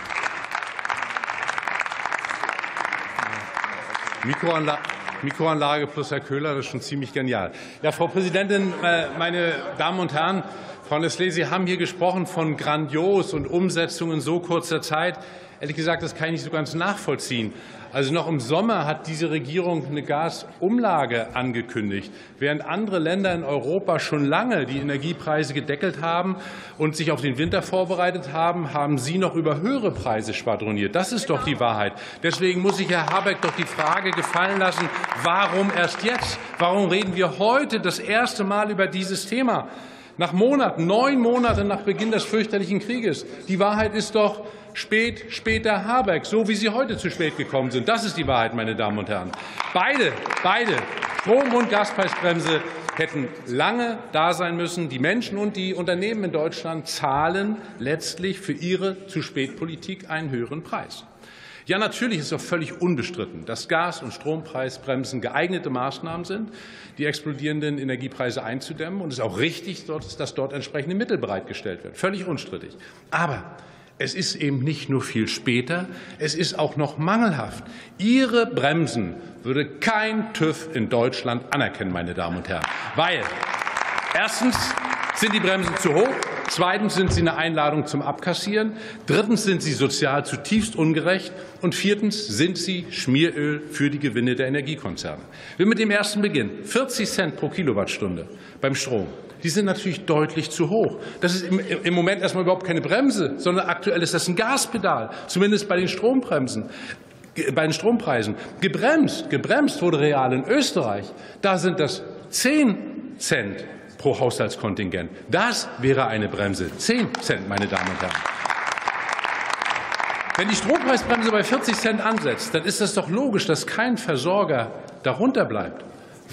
Mikroanlage plus Herr Köhler, das ist schon ziemlich genial. Ja, Frau Präsidentin, meine Damen und Herren, Frau Nestlé, Sie haben hier gesprochen von grandios und Umsetzung in so kurzer Zeit. Ehrlich gesagt, das kann ich nicht so ganz nachvollziehen. Also noch im Sommer hat diese Regierung eine Gasumlage angekündigt, während andere Länder in Europa schon lange die Energiepreise gedeckelt haben und sich auf den Winter vorbereitet haben, haben Sie noch über höhere Preise schwadroniert. Das ist doch die Wahrheit. Deswegen muss sich Herr Habeck doch die Frage gefallen lassen, warum erst jetzt? Warum reden wir heute das erste Mal über dieses Thema? Nach Monaten, 9 Monate nach Beginn des fürchterlichen Krieges. Die Wahrheit ist doch, später Habeck, so wie Sie heute zu spät gekommen sind. Das ist die Wahrheit, meine Damen und Herren. Beide, Strom- und Gaspreisbremse, hätten lange da sein müssen. Die Menschen und die Unternehmen in Deutschland zahlen letztlich für ihre Zu-spät-Politik einen höheren Preis. Ja, natürlich ist doch völlig unbestritten, dass Gas- und Strompreisbremsen geeignete Maßnahmen sind, die explodierenden Energiepreise einzudämmen. Und es ist auch richtig, dass dort entsprechende Mittel bereitgestellt werden. Völlig unstrittig. Aber es ist eben nicht nur viel später, es ist auch noch mangelhaft. Ihre Bremsen würde kein TÜV in Deutschland anerkennen, meine Damen und Herren. Weil erstens sind die Bremsen zu hoch. Zweitens sind sie eine Einladung zum Abkassieren. Drittens sind sie sozial zutiefst ungerecht. Und viertens sind sie Schmieröl für die Gewinne der Energiekonzerne. Wir mit dem ersten beginnen. 40 Cent pro Kilowattstunde beim Strom. Die sind natürlich deutlich zu hoch. Das ist im Moment erstmal überhaupt keine Bremse, sondern aktuell ist das ein Gaspedal, zumindest bei den Strombremsen. Bei den Strompreisen. Gebremst wurde real in Österreich. Da sind das 10 Cent pro Haushaltskontingent. Das wäre eine Bremse. 10 Cent, meine Damen und Herren. Wenn die Strompreisbremse bei 40 Cent ansetzt, dann ist es doch logisch, dass kein Versorger darunter bleibt.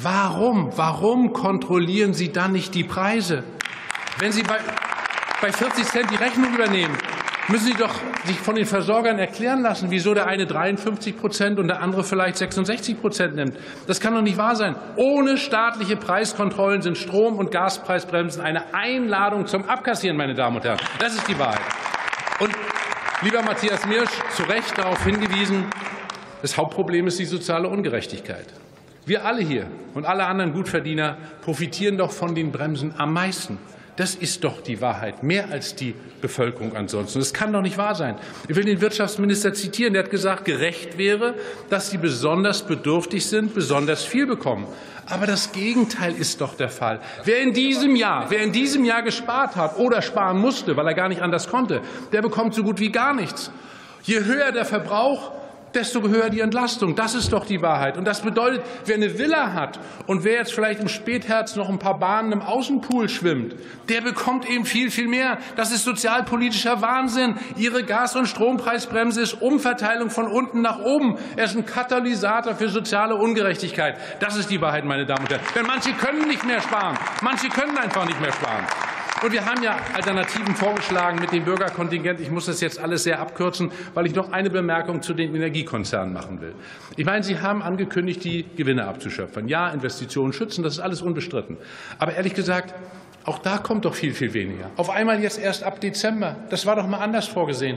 Warum kontrollieren Sie dann nicht die Preise? Wenn Sie bei 40 Cent die Rechnung übernehmen, müssen Sie doch sich von den Versorgern erklären lassen, wieso der eine 53% und der andere vielleicht 66% nimmt. Das kann doch nicht wahr sein. Ohne staatliche Preiskontrollen sind Strom- und Gaspreisbremsen eine Einladung zum Abkassieren, meine Damen und Herren. Das ist die Wahrheit. Und lieber Matthias Mirsch, zu Recht darauf hingewiesen, das Hauptproblem ist die soziale Ungerechtigkeit. Wir alle hier und alle anderen Gutverdiener profitieren doch von den Bremsen am meisten. Das ist doch die Wahrheit, mehr als die Bevölkerung ansonsten. Das kann doch nicht wahr sein. Ich will den Wirtschaftsminister zitieren. Der hat gesagt, gerecht wäre, dass die besonders bedürftig sind, besonders viel bekommen. Aber das Gegenteil ist doch der Fall. Wer in diesem Jahr gespart hat oder sparen musste, weil er gar nicht anders konnte, der bekommt so gut wie gar nichts. Je höher der Verbrauch, desto höher die Entlastung. Das ist doch die Wahrheit. Und das bedeutet, wer eine Villa hat und wer jetzt vielleicht im Spätherbst noch ein paar Bahnen im Außenpool schwimmt, der bekommt eben viel, viel mehr. Das ist sozialpolitischer Wahnsinn. Ihre Gas- und Strompreisbremse ist Umverteilung von unten nach oben. Er ist ein Katalysator für soziale Ungerechtigkeit. Das ist die Wahrheit, meine Damen und Herren. Denn manche können nicht mehr sparen. Manche können einfach nicht mehr sparen. Und wir haben ja Alternativen vorgeschlagen mit dem Bürgerkontingent. Ich muss das jetzt alles sehr abkürzen, weil ich noch eine Bemerkung zu den Energiekonzernen machen will. Ich meine, Sie haben angekündigt, die Gewinne abzuschöpfen. Ja, Investitionen schützen, das ist alles unbestritten. Aber ehrlich gesagt, auch da kommt doch viel, viel weniger. Auf einmal jetzt erst ab Dezember. Das war doch mal anders vorgesehen.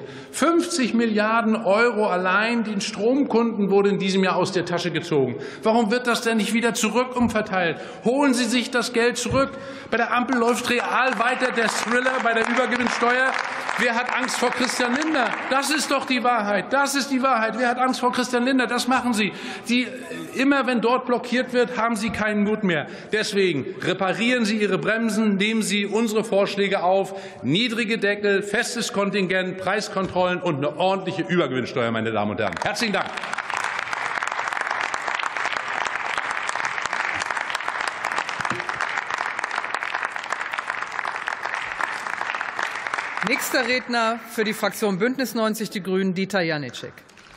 50 Milliarden € allein den Stromkunden wurde in diesem Jahr aus der Tasche gezogen. Warum wird das denn nicht wieder zurück umverteilt? Holen Sie sich das Geld zurück. Bei der Ampel läuft real weiter der Thriller bei der Übergewinnsteuer. Wer hat Angst vor Christian Lindner? Das ist doch die Wahrheit. Das ist die Wahrheit. Wer hat Angst vor Christian Lindner? Das machen Sie. Immer wenn dort blockiert wird, haben Sie keinen Mut mehr. Deswegen reparieren Sie Ihre Bremsen, nehmen Sie unsere Vorschläge auf. Niedrige Deckel, festes Kontingent, Preiskontrollen und eine ordentliche Übergewinnsteuer, meine Damen und Herren. Herzlichen Dank. Nächster Redner für die Fraktion Bündnis 90 Die Grünen, Dieter Janicek.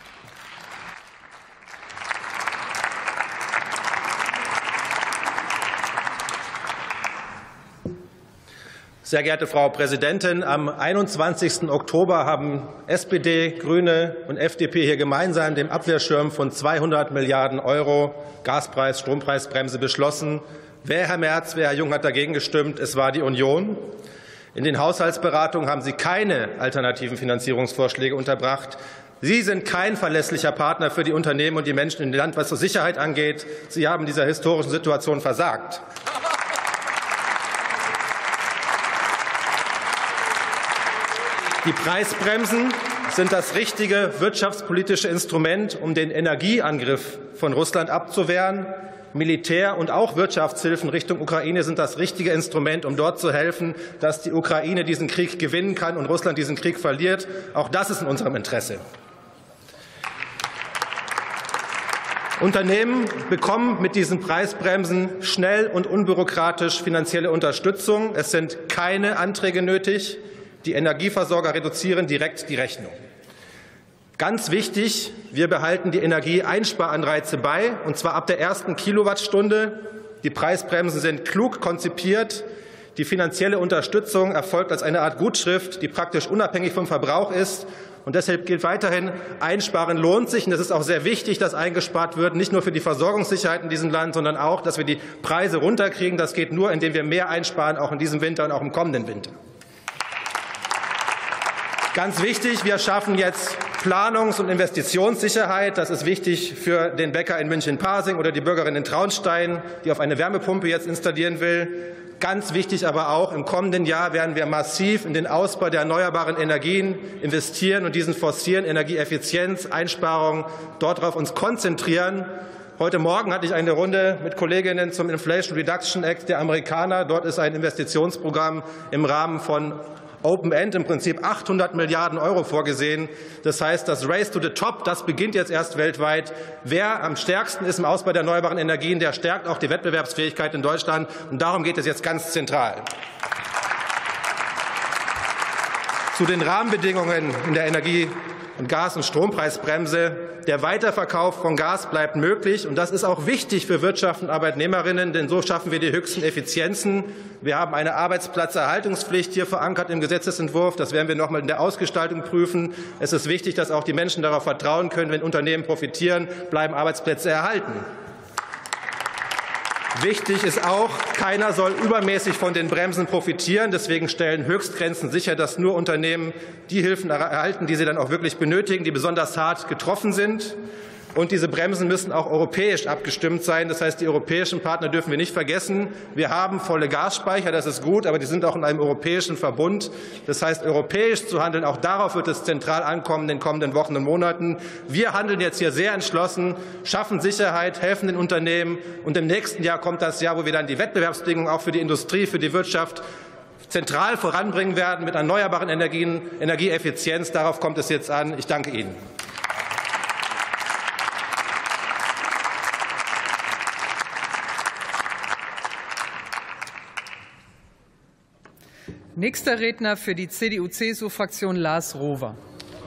Sehr geehrte Frau Präsidentin, am 21. Oktober haben SPD, Grüne und FDP hier gemeinsam den Abwehrschirm von 200 Milliarden € Gaspreis, Strompreisbremse beschlossen. Wer, Herr Merz, wer, Herr Jung, hat dagegen gestimmt? Es war die Union. In den Haushaltsberatungen haben Sie keine alternativen Finanzierungsvorschläge unterbracht. Sie sind kein verlässlicher Partner für die Unternehmen und die Menschen in dem Land, was zur Sicherheit angeht. Sie haben dieser historischen Situation versagt. Die Preisbremsen sind das richtige wirtschaftspolitische Instrument, um den Energieangriff von Russland abzuwehren. Militär- und auch Wirtschaftshilfen Richtung Ukraine sind das richtige Instrument, um dort zu helfen, dass die Ukraine diesen Krieg gewinnen kann und Russland diesen Krieg verliert. Auch das ist in unserem Interesse. Unternehmen bekommen mit diesen Preisbremsen schnell und unbürokratisch finanzielle Unterstützung. Es sind keine Anträge nötig. Die Energieversorger reduzieren direkt die Rechnung. Ganz wichtig, wir behalten die Energieeinsparanreize bei, und zwar ab der ersten Kilowattstunde. Die Preisbremsen sind klug konzipiert. Die finanzielle Unterstützung erfolgt als eine Art Gutschrift, die praktisch unabhängig vom Verbrauch ist. Und deshalb gilt weiterhin, Einsparen lohnt sich. Und es ist auch sehr wichtig, dass eingespart wird, nicht nur für die Versorgungssicherheit in diesem Land, sondern auch, dass wir die Preise runterkriegen. Das geht nur, indem wir mehr einsparen, auch in diesem Winter und auch im kommenden Winter. Ganz wichtig, wir schaffen jetzt Planungs- und Investitionssicherheit. Das ist wichtig für den Bäcker in München-Pasing oder die Bürgerin in Traunstein, die auf eine Wärmepumpe jetzt installieren will. Ganz wichtig aber auch, im kommenden Jahr werden wir massiv in den Ausbau der erneuerbaren Energien investieren und diesen forcieren, Energieeffizienz, Einsparungen, dort darauf uns konzentrieren. Heute Morgen hatte ich eine Runde mit Kolleginnen zum Inflation Reduction Act der Amerikaner. Dort ist ein Investitionsprogramm im Rahmen von Open End im Prinzip 800 Milliarden € vorgesehen. Das heißt, das Race to the Top, das beginnt jetzt erst weltweit. Wer am stärksten ist im Ausbau der erneuerbaren Energien, der stärkt auch die Wettbewerbsfähigkeit in Deutschland. Und darum geht es jetzt ganz zentral. Zu den Rahmenbedingungen in der Energie- und Gas- und Strompreisbremse. Der Weiterverkauf von Gas bleibt möglich. Und das ist auch wichtig für Wirtschaft und Arbeitnehmerinnen, denn so schaffen wir die höchsten Effizienzen. Wir haben eine Arbeitsplatzerhaltungspflicht hier verankert im Gesetzentwurf. Das werden wir noch einmal in der Ausgestaltung prüfen. Es ist wichtig, dass auch die Menschen darauf vertrauen können, wenn Unternehmen profitieren, bleiben Arbeitsplätze erhalten. Wichtig ist auch, keiner soll übermäßig von den Bremsen profitieren. Deswegen stellen Höchstgrenzen sicher, dass nur Unternehmen die Hilfen erhalten, die sie dann auch wirklich benötigen, die besonders hart getroffen sind. Und diese Bremsen müssen auch europäisch abgestimmt sein. Das heißt, die europäischen Partner dürfen wir nicht vergessen. Wir haben volle Gasspeicher, das ist gut, aber die sind auch in einem europäischen Verbund. Das heißt, europäisch zu handeln, auch darauf wird es zentral ankommen in den kommenden Wochen und Monaten. Wir handeln jetzt hier sehr entschlossen, schaffen Sicherheit, helfen den Unternehmen. Und im nächsten Jahr kommt das Jahr, wo wir dann die Wettbewerbsbedingungen auch für die Industrie, für die Wirtschaft zentral voranbringen werden mit erneuerbaren Energien, Energieeffizienz. Darauf kommt es jetzt an. Ich danke Ihnen. Nächster Redner für die CDU-CSU-Fraktion Lars Rohwer.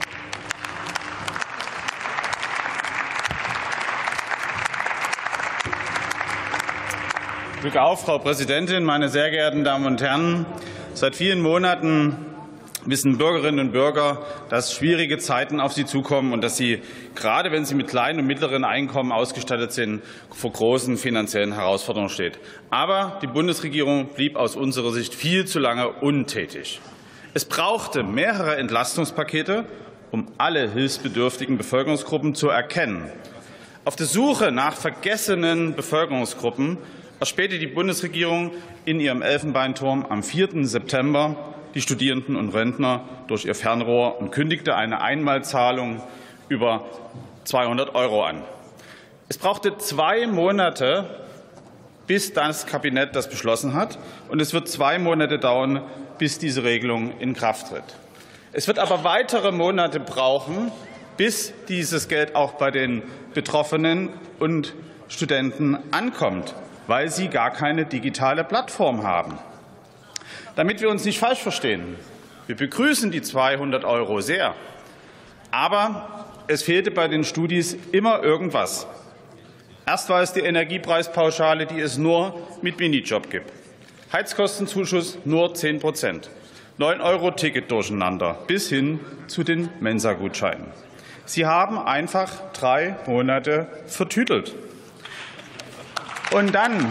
Glück auf, Frau Präsidentin, meine sehr geehrten Damen und Herren! Seit vielen Monaten wissen Bürgerinnen und Bürger, dass schwierige Zeiten auf sie zukommen und dass sie, gerade wenn sie mit kleinen und mittleren Einkommen ausgestattet sind, vor großen finanziellen Herausforderungen steht. Aber die Bundesregierung blieb aus unserer Sicht viel zu lange untätig. Es brauchte mehrere Entlastungspakete, um alle hilfsbedürftigen Bevölkerungsgruppen zu erkennen. Auf der Suche nach vergessenen Bevölkerungsgruppen erspähte die Bundesregierung in ihrem Elfenbeinturm am 4. September die Studierenden und Rentner durch ihr Fernrohr und kündigte eine Einmalzahlung über 200 € an. Es brauchte 2 Monate, bis das Kabinett das beschlossen hat, und es wird 2 Monate dauern, bis diese Regelung in Kraft tritt. Es wird aber weitere Monate brauchen, bis dieses Geld auch bei den Betroffenen und Studenten ankommt, weil sie gar keine digitale Plattform haben. Damit wir uns nicht falsch verstehen, wir begrüßen die 200 € sehr, aber es fehlte bei den Studis immer irgendwas. Erst war es die Energiepreispauschale, die es nur mit Minijob gibt. Heizkostenzuschuss nur 10%, 9-€-Ticket durcheinander bis hin zu den Mensa-Gutscheinen. Sie haben einfach 3 Monate vertütelt. Und dann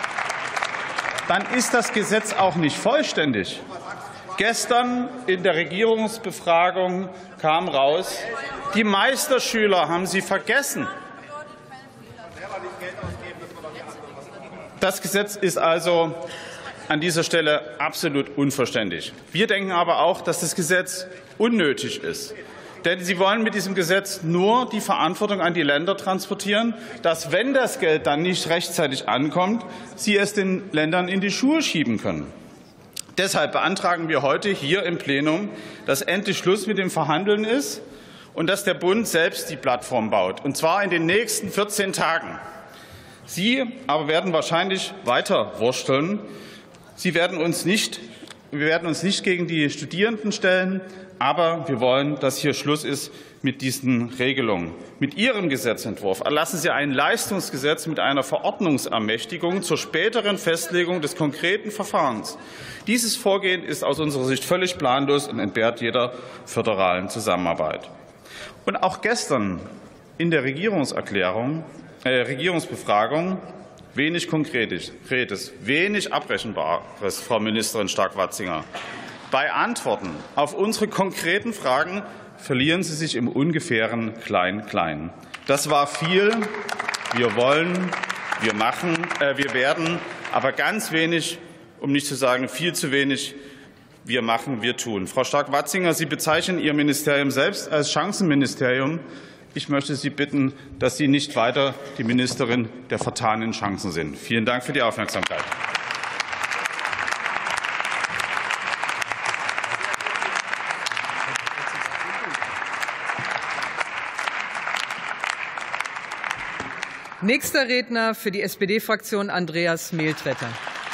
ist das Gesetz auch nicht vollständig. Gestern in der Regierungsbefragung kam raus, die Meisterschüler haben Sie vergessen. Das Gesetz ist also an dieser Stelle absolut unverständlich. Wir denken aber auch, dass das Gesetz unnötig ist. Denn Sie wollen mit diesem Gesetz nur die Verantwortung an die Länder transportieren, dass, wenn das Geld dann nicht rechtzeitig ankommt, sie es den Ländern in die Schuhe schieben können. Deshalb beantragen wir heute hier im Plenum, dass endlich Schluss mit dem Verhandeln ist und dass der Bund selbst die Plattform baut, und zwar in den nächsten 14 Tagen. Sie aber werden wahrscheinlich weiter wursteln. Wir werden uns nicht gegen die Studierenden stellen, aber wir wollen, dass hier Schluss ist mit diesen Regelungen. Mit Ihrem Gesetzentwurf erlassen Sie ein Leistungsgesetz mit einer Verordnungsermächtigung zur späteren Festlegung des konkreten Verfahrens. Dieses Vorgehen ist aus unserer Sicht völlig planlos und entbehrt jeder föderalen Zusammenarbeit. Und auch gestern in der Regierungsbefragung wenig Konkretes, wenig Abrechenbares, Frau Ministerin Stark-Watzinger. Bei Antworten auf unsere konkreten Fragen verlieren Sie sich im ungefähren Klein-Klein. Das war viel. Wir wollen, wir machen, wir werden, aber ganz wenig, um nicht zu sagen viel zu wenig. Wir machen, wir tun. Frau Stark-Watzinger, Sie bezeichnen Ihr Ministerium selbst als Chancenministerium. Ich möchte Sie bitten, dass Sie nicht weiter die Ministerin der vertanen Chancen sind. Vielen Dank für die Aufmerksamkeit. Nächster Redner für die SPD-Fraktion Andreas Mehltreter.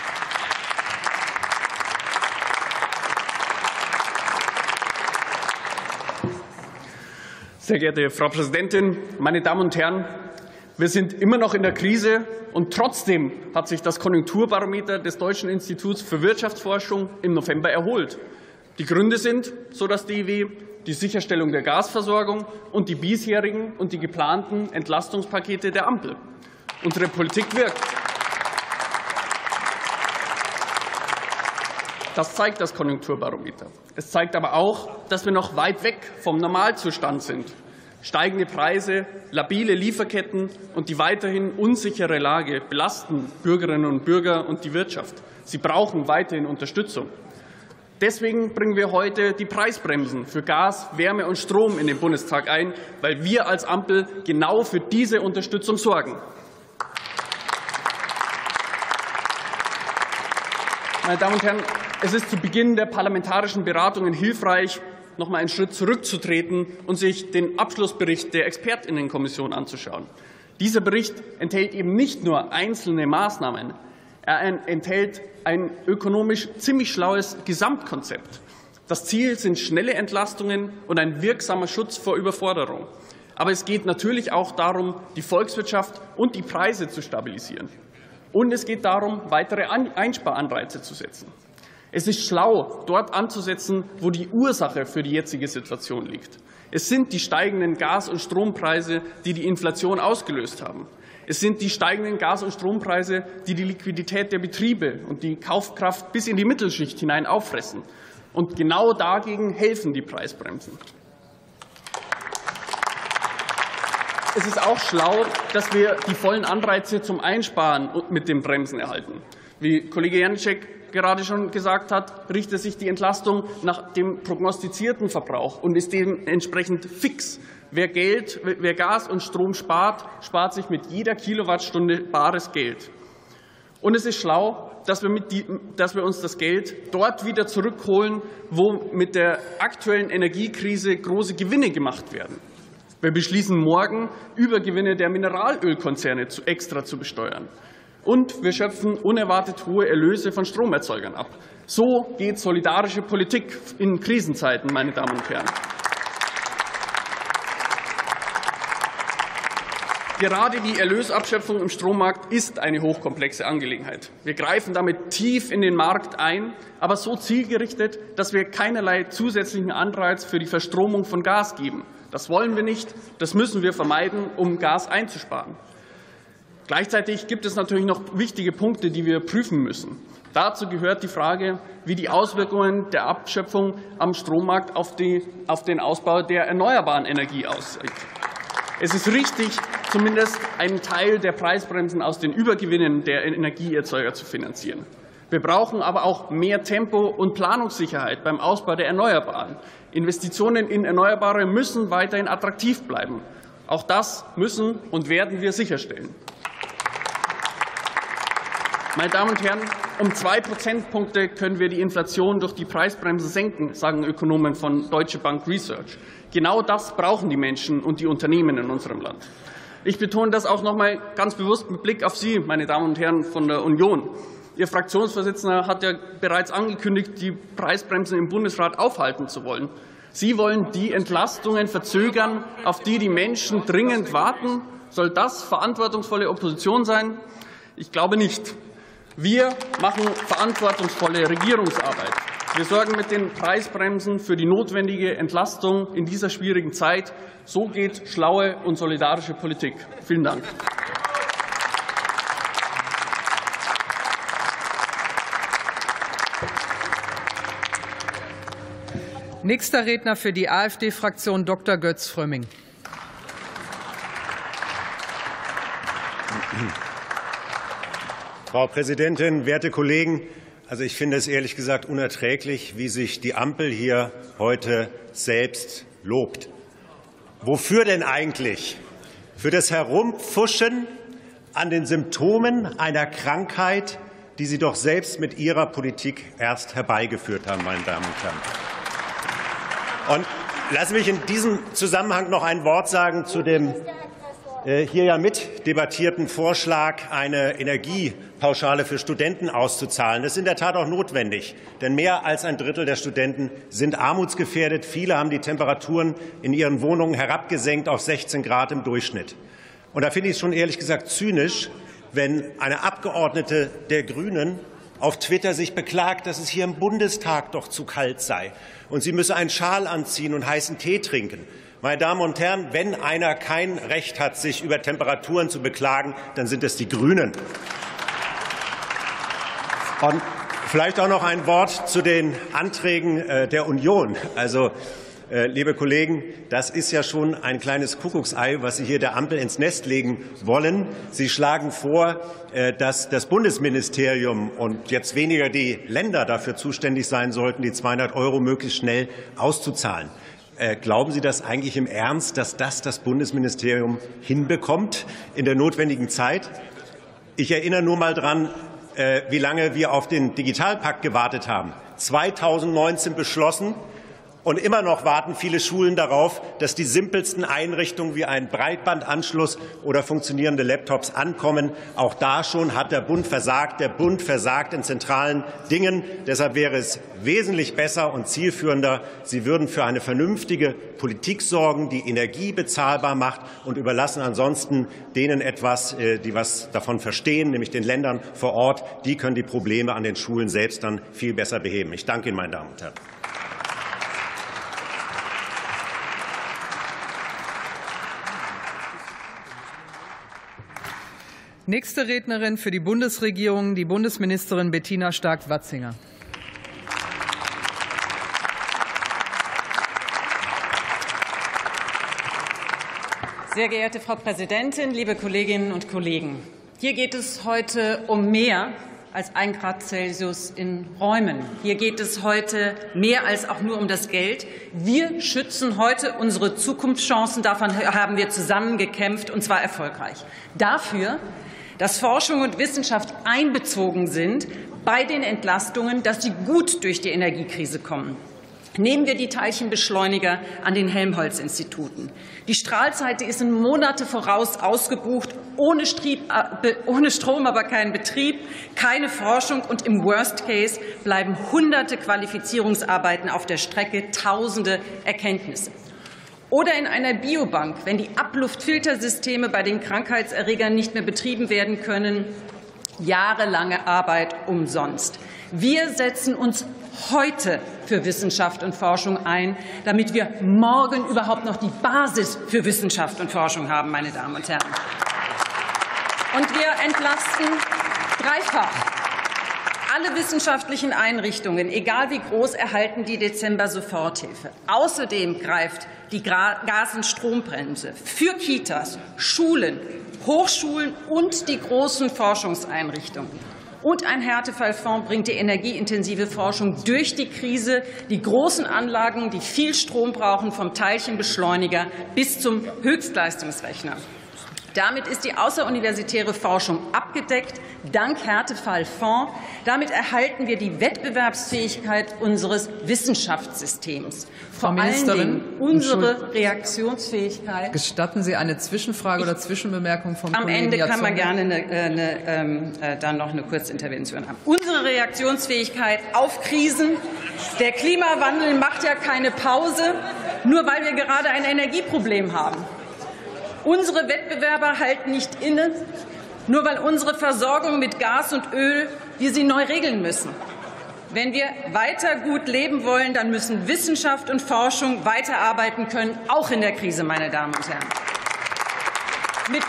Sehr geehrte Frau Präsidentin, meine Damen und Herren! Wir sind immer noch in der Krise, und trotzdem hat sich das Konjunkturbarometer des Deutschen Instituts für Wirtschaftsforschung im November erholt. Die Gründe sind, so das DIW, die Sicherstellung der Gasversorgung und die bisherigen und die geplanten Entlastungspakete der Ampel. Unsere Politik wirkt. Das zeigt das Konjunkturbarometer. Es zeigt aber auch, dass wir noch weit weg vom Normalzustand sind. Steigende Preise, labile Lieferketten und die weiterhin unsichere Lage belasten Bürgerinnen und Bürger und die Wirtschaft. Sie brauchen weiterhin Unterstützung. Deswegen bringen wir heute die Preisbremsen für Gas, Wärme und Strom in den Bundestag ein, weil wir als Ampel genau für diese Unterstützung sorgen. Meine Damen und Herren, es ist zu Beginn der parlamentarischen Beratungen hilfreich, noch einmal einen Schritt zurückzutreten und sich den Abschlussbericht der Expertinnenkommission anzuschauen. Dieser Bericht enthält eben nicht nur einzelne Maßnahmen, er enthält ein ökonomisch ziemlich schlaues Gesamtkonzept. Das Ziel sind schnelle Entlastungen und ein wirksamer Schutz vor Überforderung. Aber es geht natürlich auch darum, die Volkswirtschaft und die Preise zu stabilisieren. Und es geht darum, weitere Einsparanreize zu setzen. Es ist schlau, dort anzusetzen, wo die Ursache für die jetzige Situation liegt. Es sind die steigenden Gas- und Strompreise, die die Inflation ausgelöst haben. Es sind die steigenden Gas- und Strompreise, die die Liquidität der Betriebe und die Kaufkraft bis in die Mittelschicht hinein auffressen. Und genau dagegen helfen die Preisbremsen. Es ist auch schlau, dass wir die vollen Anreize zum Einsparen mit den Bremsen erhalten. Wie Kollege Janecek gerade schon gesagt hat, richtet sich die Entlastung nach dem prognostizierten Verbrauch und ist dementsprechend fix. Wer Gas und Strom spart, spart sich mit jeder Kilowattstunde bares Geld. Und es ist schlau, dass wir uns das Geld dort wieder zurückholen, wo mit der aktuellen Energiekrise große Gewinne gemacht werden. Wir beschließen morgen, Übergewinne der Mineralölkonzerne extra zu besteuern. Und wir schöpfen unerwartet hohe Erlöse von Stromerzeugern ab. So geht solidarische Politik in Krisenzeiten, meine Damen und Herren. Gerade die Erlösabschöpfung im Strommarkt ist eine hochkomplexe Angelegenheit. Wir greifen damit tief in den Markt ein, aber so zielgerichtet, dass wir keinerlei zusätzlichen Anreiz für die Verstromung von Gas geben. Das wollen wir nicht, das müssen wir vermeiden, um Gas einzusparen. Gleichzeitig gibt es natürlich noch wichtige Punkte, die wir prüfen müssen. Dazu gehört die Frage, wie die Auswirkungen der Abschöpfung am Strommarkt auf den Ausbau der erneuerbaren Energie aussieht. Es ist richtig, zumindest einen Teil der Preisbremsen aus den Übergewinnen der Energieerzeuger zu finanzieren. Wir brauchen aber auch mehr Tempo und Planungssicherheit beim Ausbau der Erneuerbaren. Investitionen in Erneuerbare müssen weiterhin attraktiv bleiben. Auch das müssen und werden wir sicherstellen. Meine Damen und Herren, um 2 Prozentpunkte können wir die Inflation durch die Preisbremse senken, sagen Ökonomen von Deutsche Bank Research. Genau das brauchen die Menschen und die Unternehmen in unserem Land. Ich betone das auch noch einmal ganz bewusst mit Blick auf Sie, meine Damen und Herren von der Union. Ihr Fraktionsvorsitzender hat ja bereits angekündigt, die Preisbremsen im Bundesrat aufhalten zu wollen. Sie wollen die Entlastungen verzögern, auf die die Menschen dringend warten. Soll das verantwortungsvolle Opposition sein? Ich glaube nicht. Wir machen verantwortungsvolle Regierungsarbeit. Wir sorgen mit den Preisbremsen für die notwendige Entlastung in dieser schwierigen Zeit. So geht schlaue und solidarische Politik. Vielen Dank. Nächster Redner für die AfD-Fraktion Dr. Götz Frömming. Frau Präsidentin, werte Kollegen! Also ich finde es ehrlich gesagt unerträglich, wie sich die Ampel hier heute selbst lobt. Wofür denn eigentlich? Für das Herumpfuschen an den Symptomen einer Krankheit, die Sie doch selbst mit Ihrer Politik erst herbeigeführt haben, meine Damen und Herren. Und lassen Sie mich in diesem Zusammenhang noch ein Wort sagen zu dem hier ja mit debattierten Vorschlag, eine Energiepauschale für Studenten auszuzahlen. Das ist in der Tat auch notwendig, denn mehr als ein Drittel der Studenten sind armutsgefährdet. Viele haben die Temperaturen in ihren Wohnungen herabgesenkt auf 16 Grad im Durchschnitt. Und da finde ich es schon ehrlich gesagt zynisch, wenn eine Abgeordnete der Grünen auf Twitter sich beklagt, dass es hier im Bundestag doch zu kalt sei und sie müsse einen Schal anziehen und heißen Tee trinken. Meine Damen und Herren, wenn einer kein Recht hat, sich über Temperaturen zu beklagen, dann sind es die Grünen. Und vielleicht auch noch ein Wort zu den Anträgen der Union. Also, liebe Kollegen, das ist ja schon ein kleines Kuckucksei, was Sie hier der Ampel ins Nest legen wollen. Sie schlagen vor, dass das Bundesministerium und jetzt weniger die Länder dafür zuständig sein sollten, die 200 € möglichst schnell auszuzahlen. Glauben Sie das eigentlich im Ernst, dass das Bundesministerium hinbekommt in der notwendigen Zeit? Ich erinnere nur mal daran, wie lange wir auf den Digitalpakt gewartet haben. 2019 beschlossen. Und immer noch warten viele Schulen darauf, dass die simpelsten Einrichtungen wie ein Breitbandanschluss oder funktionierende Laptops ankommen. Auch da schon hat der Bund versagt. Der Bund versagt in zentralen Dingen. Deshalb wäre es wesentlich besser und zielführender, Sie würden für eine vernünftige Politik sorgen, die Energie bezahlbar macht, und überlassen ansonsten denen etwas, die was davon verstehen, nämlich den Ländern vor Ort. Die können die Probleme an den Schulen selbst dann viel besser beheben. Ich danke Ihnen, meine Damen und Herren. Nächste Rednerin für die Bundesregierung, die Bundesministerin Bettina Stark-Watzinger. Sehr geehrte Frau Präsidentin, liebe Kolleginnen und Kollegen! Hier geht es heute um mehr als 1 Grad Celsius in Räumen. Hier geht es heute mehr als auch nur um das Geld. Wir schützen heute unsere Zukunftschancen. Davon haben wir zusammen gekämpft, und zwar erfolgreich. Dafür, dass Forschung und Wissenschaft einbezogen sind bei den Entlastungen, dass sie gut durch die Energiekrise kommen. Nehmen wir die Teilchenbeschleuniger an den Helmholtz-Instituten. Die Strahlzeit ist in Monate voraus ausgebucht, ohne Strom, aber kein Betrieb, keine Forschung, und im Worst Case bleiben Hunderte Qualifizierungsarbeiten auf der Strecke, Tausende Erkenntnisse. Oder in einer Biobank, wenn die Abluftfiltersysteme bei den Krankheitserregern nicht mehr betrieben werden können, jahrelange Arbeit umsonst. Wir setzen uns heute für Wissenschaft und Forschung ein, damit wir morgen überhaupt noch die Basis für Wissenschaft und Forschung haben, meine Damen und Herren. Und wir entlasten dreifach. Alle wissenschaftlichen Einrichtungen, egal wie groß, erhalten die Dezember-Soforthilfe. Außerdem greift die Gas- und Strombremse für Kitas, Schulen, Hochschulen und die großen Forschungseinrichtungen. Und ein Härtefallfonds bringt die energieintensive Forschung durch die Krise. Die großen Anlagen, die viel Strom brauchen, vom Teilchenbeschleuniger bis zum Höchstleistungsrechner. Damit ist die außeruniversitäre Forschung abgedeckt, dank Härtefallfonds. Damit erhalten wir die Wettbewerbsfähigkeit unseres Wissenschaftssystems. Frau Ministerin, unsere Reaktionsfähigkeit. Gestatten Sie eine Zwischenfrage oder Zwischenbemerkung vom Am Kollegen Ende kann man Jatzombeck? gerne dann noch eine Kurzintervention haben. Unsere Reaktionsfähigkeit auf Krisen. Der Klimawandel macht ja keine Pause, nur weil wir gerade ein Energieproblem haben. Unsere Wettbewerber halten nicht inne, nur weil unsere Versorgung mit Gas und Öl wir sie neu regeln müssen. Wenn wir weiter gut leben wollen, dann müssen Wissenschaft und Forschung weiterarbeiten können, auch in der Krise, meine Damen und Herren. Mit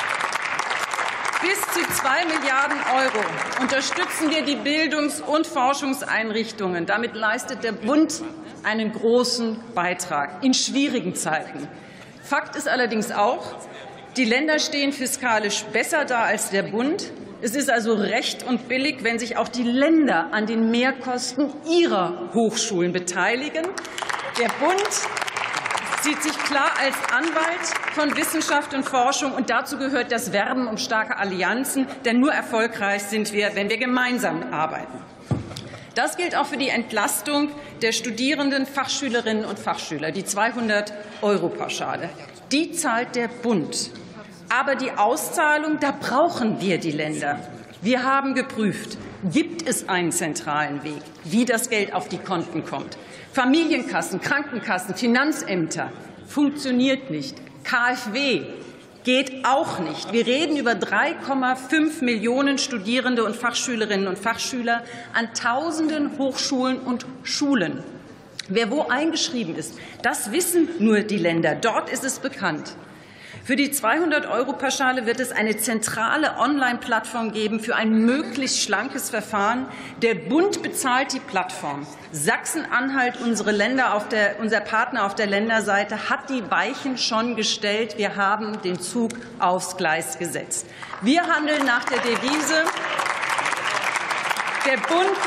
bis zu 2 Milliarden € unterstützen wir die Bildungs- und Forschungseinrichtungen. Damit leistet der Bund einen großen Beitrag in schwierigen Zeiten. Fakt ist allerdings auch, die Länder stehen fiskalisch besser da als der Bund. Es ist also recht und billig, wenn sich auch die Länder an den Mehrkosten ihrer Hochschulen beteiligen. Der Bund sieht sich klar als Anwalt von Wissenschaft und Forschung, und dazu gehört das Werben um starke Allianzen, denn nur erfolgreich sind wir, wenn wir gemeinsam arbeiten. Das gilt auch für die Entlastung der Studierenden, Fachschülerinnen und Fachschüler, die 200-Euro-Pauschale. Die zahlt der Bund. Aber die Auszahlung, da brauchen wir die Länder. Wir haben geprüft, gibt es einen zentralen Weg, wie das Geld auf die Konten kommt. Familienkassen, Krankenkassen, Finanzämter funktioniert nicht. KfW geht auch nicht. Wir reden über 3,5 Millionen Studierende und Fachschülerinnen und Fachschüler an tausenden Hochschulen und Schulen. Wer wo eingeschrieben ist, das wissen nur die Länder. Dort ist es bekannt. Für die 200-Euro-Pauschale wird es eine zentrale Online-Plattform geben für ein möglichst schlankes Verfahren. Der Bund bezahlt die Plattform. Sachsen-Anhalt, unser Partner auf der Länderseite, hat die Weichen schon gestellt. Wir haben den Zug aufs Gleis gesetzt. Wir handeln nach der Devise, der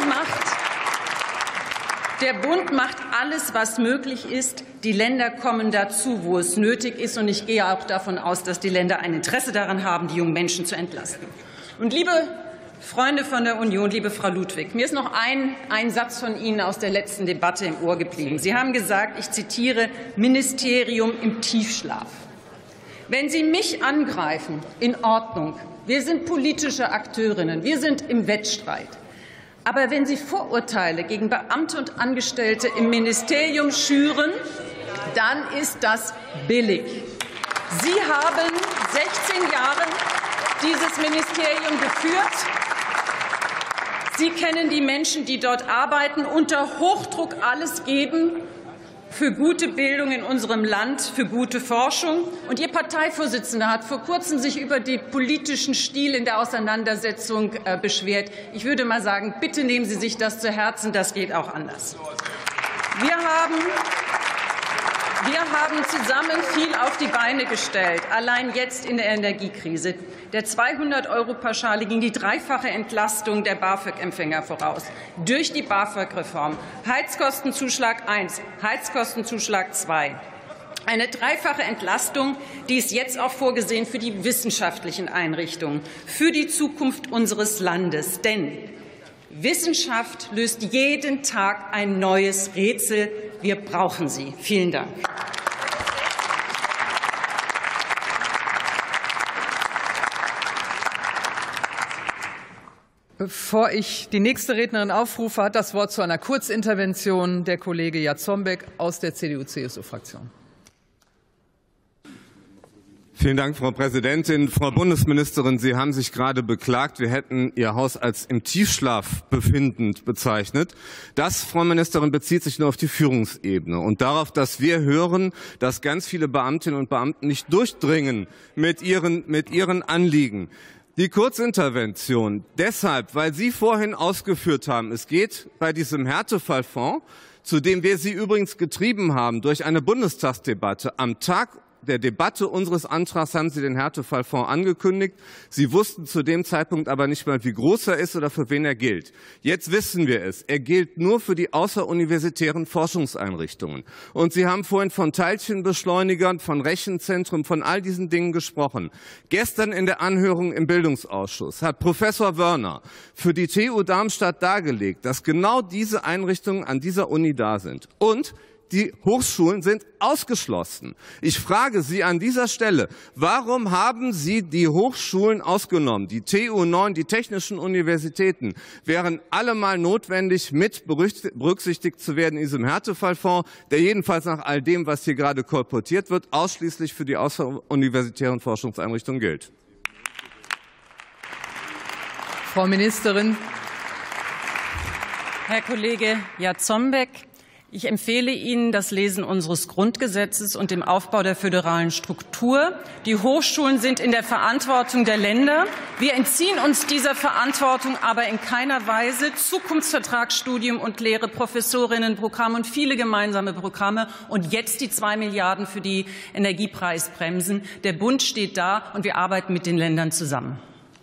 Bund macht alles, was möglich ist. Die Länder kommen dazu, wo es nötig ist. Und ich gehe auch davon aus, dass die Länder ein Interesse daran haben, die jungen Menschen zu entlasten. Und liebe Freunde von der Union, liebe Frau Ludwig, mir ist noch ein Satz von Ihnen aus der letzten Debatte im Ohr geblieben. Sie haben gesagt, ich zitiere, Ministerium im Tiefschlaf. Wenn Sie mich angreifen, in Ordnung. Wir sind politische Akteurinnen. Wir sind im Wettstreit. Aber wenn Sie Vorurteile gegen Beamte und Angestellte im Ministerium schüren, dann ist das billig. Sie haben 16 Jahre dieses Ministerium geführt. Sie kennen die Menschen, die dort arbeiten, unter Hochdruck alles geben für gute Bildung in unserem Land, für gute Forschung. Und Ihr Parteivorsitzender hat vor kurzem sich über den politischen Stil in der Auseinandersetzung beschwert. Ich würde mal sagen, bitte nehmen Sie sich das zu Herzen, das geht auch anders. Wir haben zusammen viel auf die Beine gestellt, allein jetzt in der Energiekrise. Der 200-Euro-Pauschale ging die dreifache Entlastung der BAföG-Empfänger voraus. Durch die BAföG-Reform. Heizkostenzuschlag 1, Heizkostenzuschlag 2. Eine dreifache Entlastung, die ist jetzt auch vorgesehen für die wissenschaftlichen Einrichtungen, für die Zukunft unseres Landes. Denn Wissenschaft löst jeden Tag ein neues Rätsel. Wir brauchen sie. Vielen Dank. Bevor ich die nächste Rednerin aufrufe, hat das Wort zu einer Kurzintervention der Kollege Jatzombeck aus der CDU-CSU-Fraktion. Vielen Dank, Frau Präsidentin. Frau Bundesministerin, Sie haben sich gerade beklagt, wir hätten Ihr Haus als im Tiefschlaf befindend bezeichnet. Das, Frau Ministerin, bezieht sich nur auf die Führungsebene und darauf, dass wir hören, dass ganz viele Beamtinnen und Beamten nicht durchdringen mit ihren Anliegen. Die Kurzintervention deshalb, weil Sie vorhin ausgeführt haben, es geht bei diesem Härtefallfonds, zu dem wir Sie übrigens getrieben haben durch eine Bundestagsdebatte am Tag der Debatte unseres Antrags haben Sie den Härtefallfonds angekündigt. Sie wussten zu dem Zeitpunkt aber nicht mal, wie groß er ist oder für wen er gilt. Jetzt wissen wir es. Er gilt nur für die außeruniversitären Forschungseinrichtungen. Und Sie haben vorhin von Teilchenbeschleunigern, von Rechenzentren, von all diesen Dingen gesprochen. Gestern in der Anhörung im Bildungsausschuss hat Professor Wörner für die TU Darmstadt dargelegt, dass genau diese Einrichtungen an dieser Uni da sind. Und die Hochschulen sind ausgeschlossen. Ich frage Sie an dieser Stelle, warum haben Sie die Hochschulen ausgenommen? Die TU 9, die technischen Universitäten wären allemal notwendig, mit berücksichtigt zu werden in diesem Härtefallfonds, der jedenfalls nach all dem, was hier gerade kolportiert wird, ausschließlich für die außeruniversitären Forschungseinrichtungen gilt. Frau Ministerin. Herr Kollege Jatzombeck, ich empfehle Ihnen das Lesen unseres Grundgesetzes und dem Aufbau der föderalen Struktur. Die Hochschulen sind in der Verantwortung der Länder. Wir entziehen uns dieser Verantwortung aber in keiner Weise. Zukunftsvertragsstudium und Lehre, Professorinnenprogramm und viele gemeinsame Programme und jetzt die 2 Milliarden für die Energiepreisbremsen. Der Bund steht da und wir arbeiten mit den Ländern zusammen.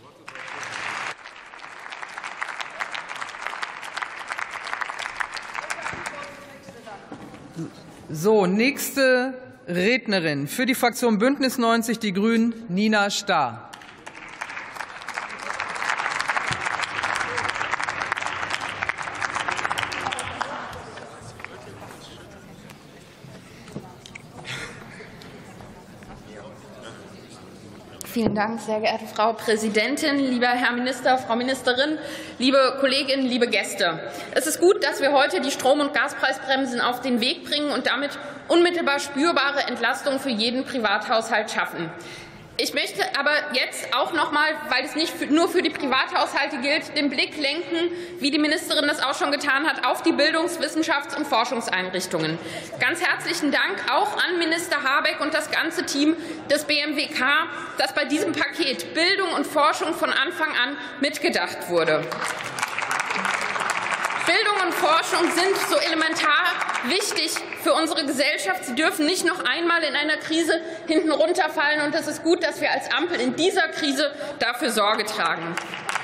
So, nächste Rednerin für die Fraktion Bündnis 90 Die Grünen, Nina Stahr. Vielen Dank, sehr geehrte Frau Präsidentin, lieber Herr Minister, Frau Ministerin, liebe Kolleginnen, liebe Gäste. Es ist gut, dass wir heute die Strom- und Gaspreisbremsen auf den Weg bringen und damit unmittelbar spürbare Entlastung für jeden Privathaushalt schaffen. Ich möchte aber jetzt auch noch mal, weil es nicht nur für die Privathaushalte gilt, den Blick lenken, wie die Ministerin das auch schon getan hat, auf die Bildungs-, Wissenschafts- und Forschungseinrichtungen. Ganz herzlichen Dank auch an Minister Habeck und das ganze Team des BMWK, dass bei diesem Paket Bildung und Forschung von Anfang an mitgedacht wurde. Bildung und Forschung sind so elementar wichtig für unsere Gesellschaft. Sie dürfen nicht noch einmal in einer Krise hinten runterfallen. Und es ist gut, dass wir als Ampel in dieser Krise dafür Sorge tragen.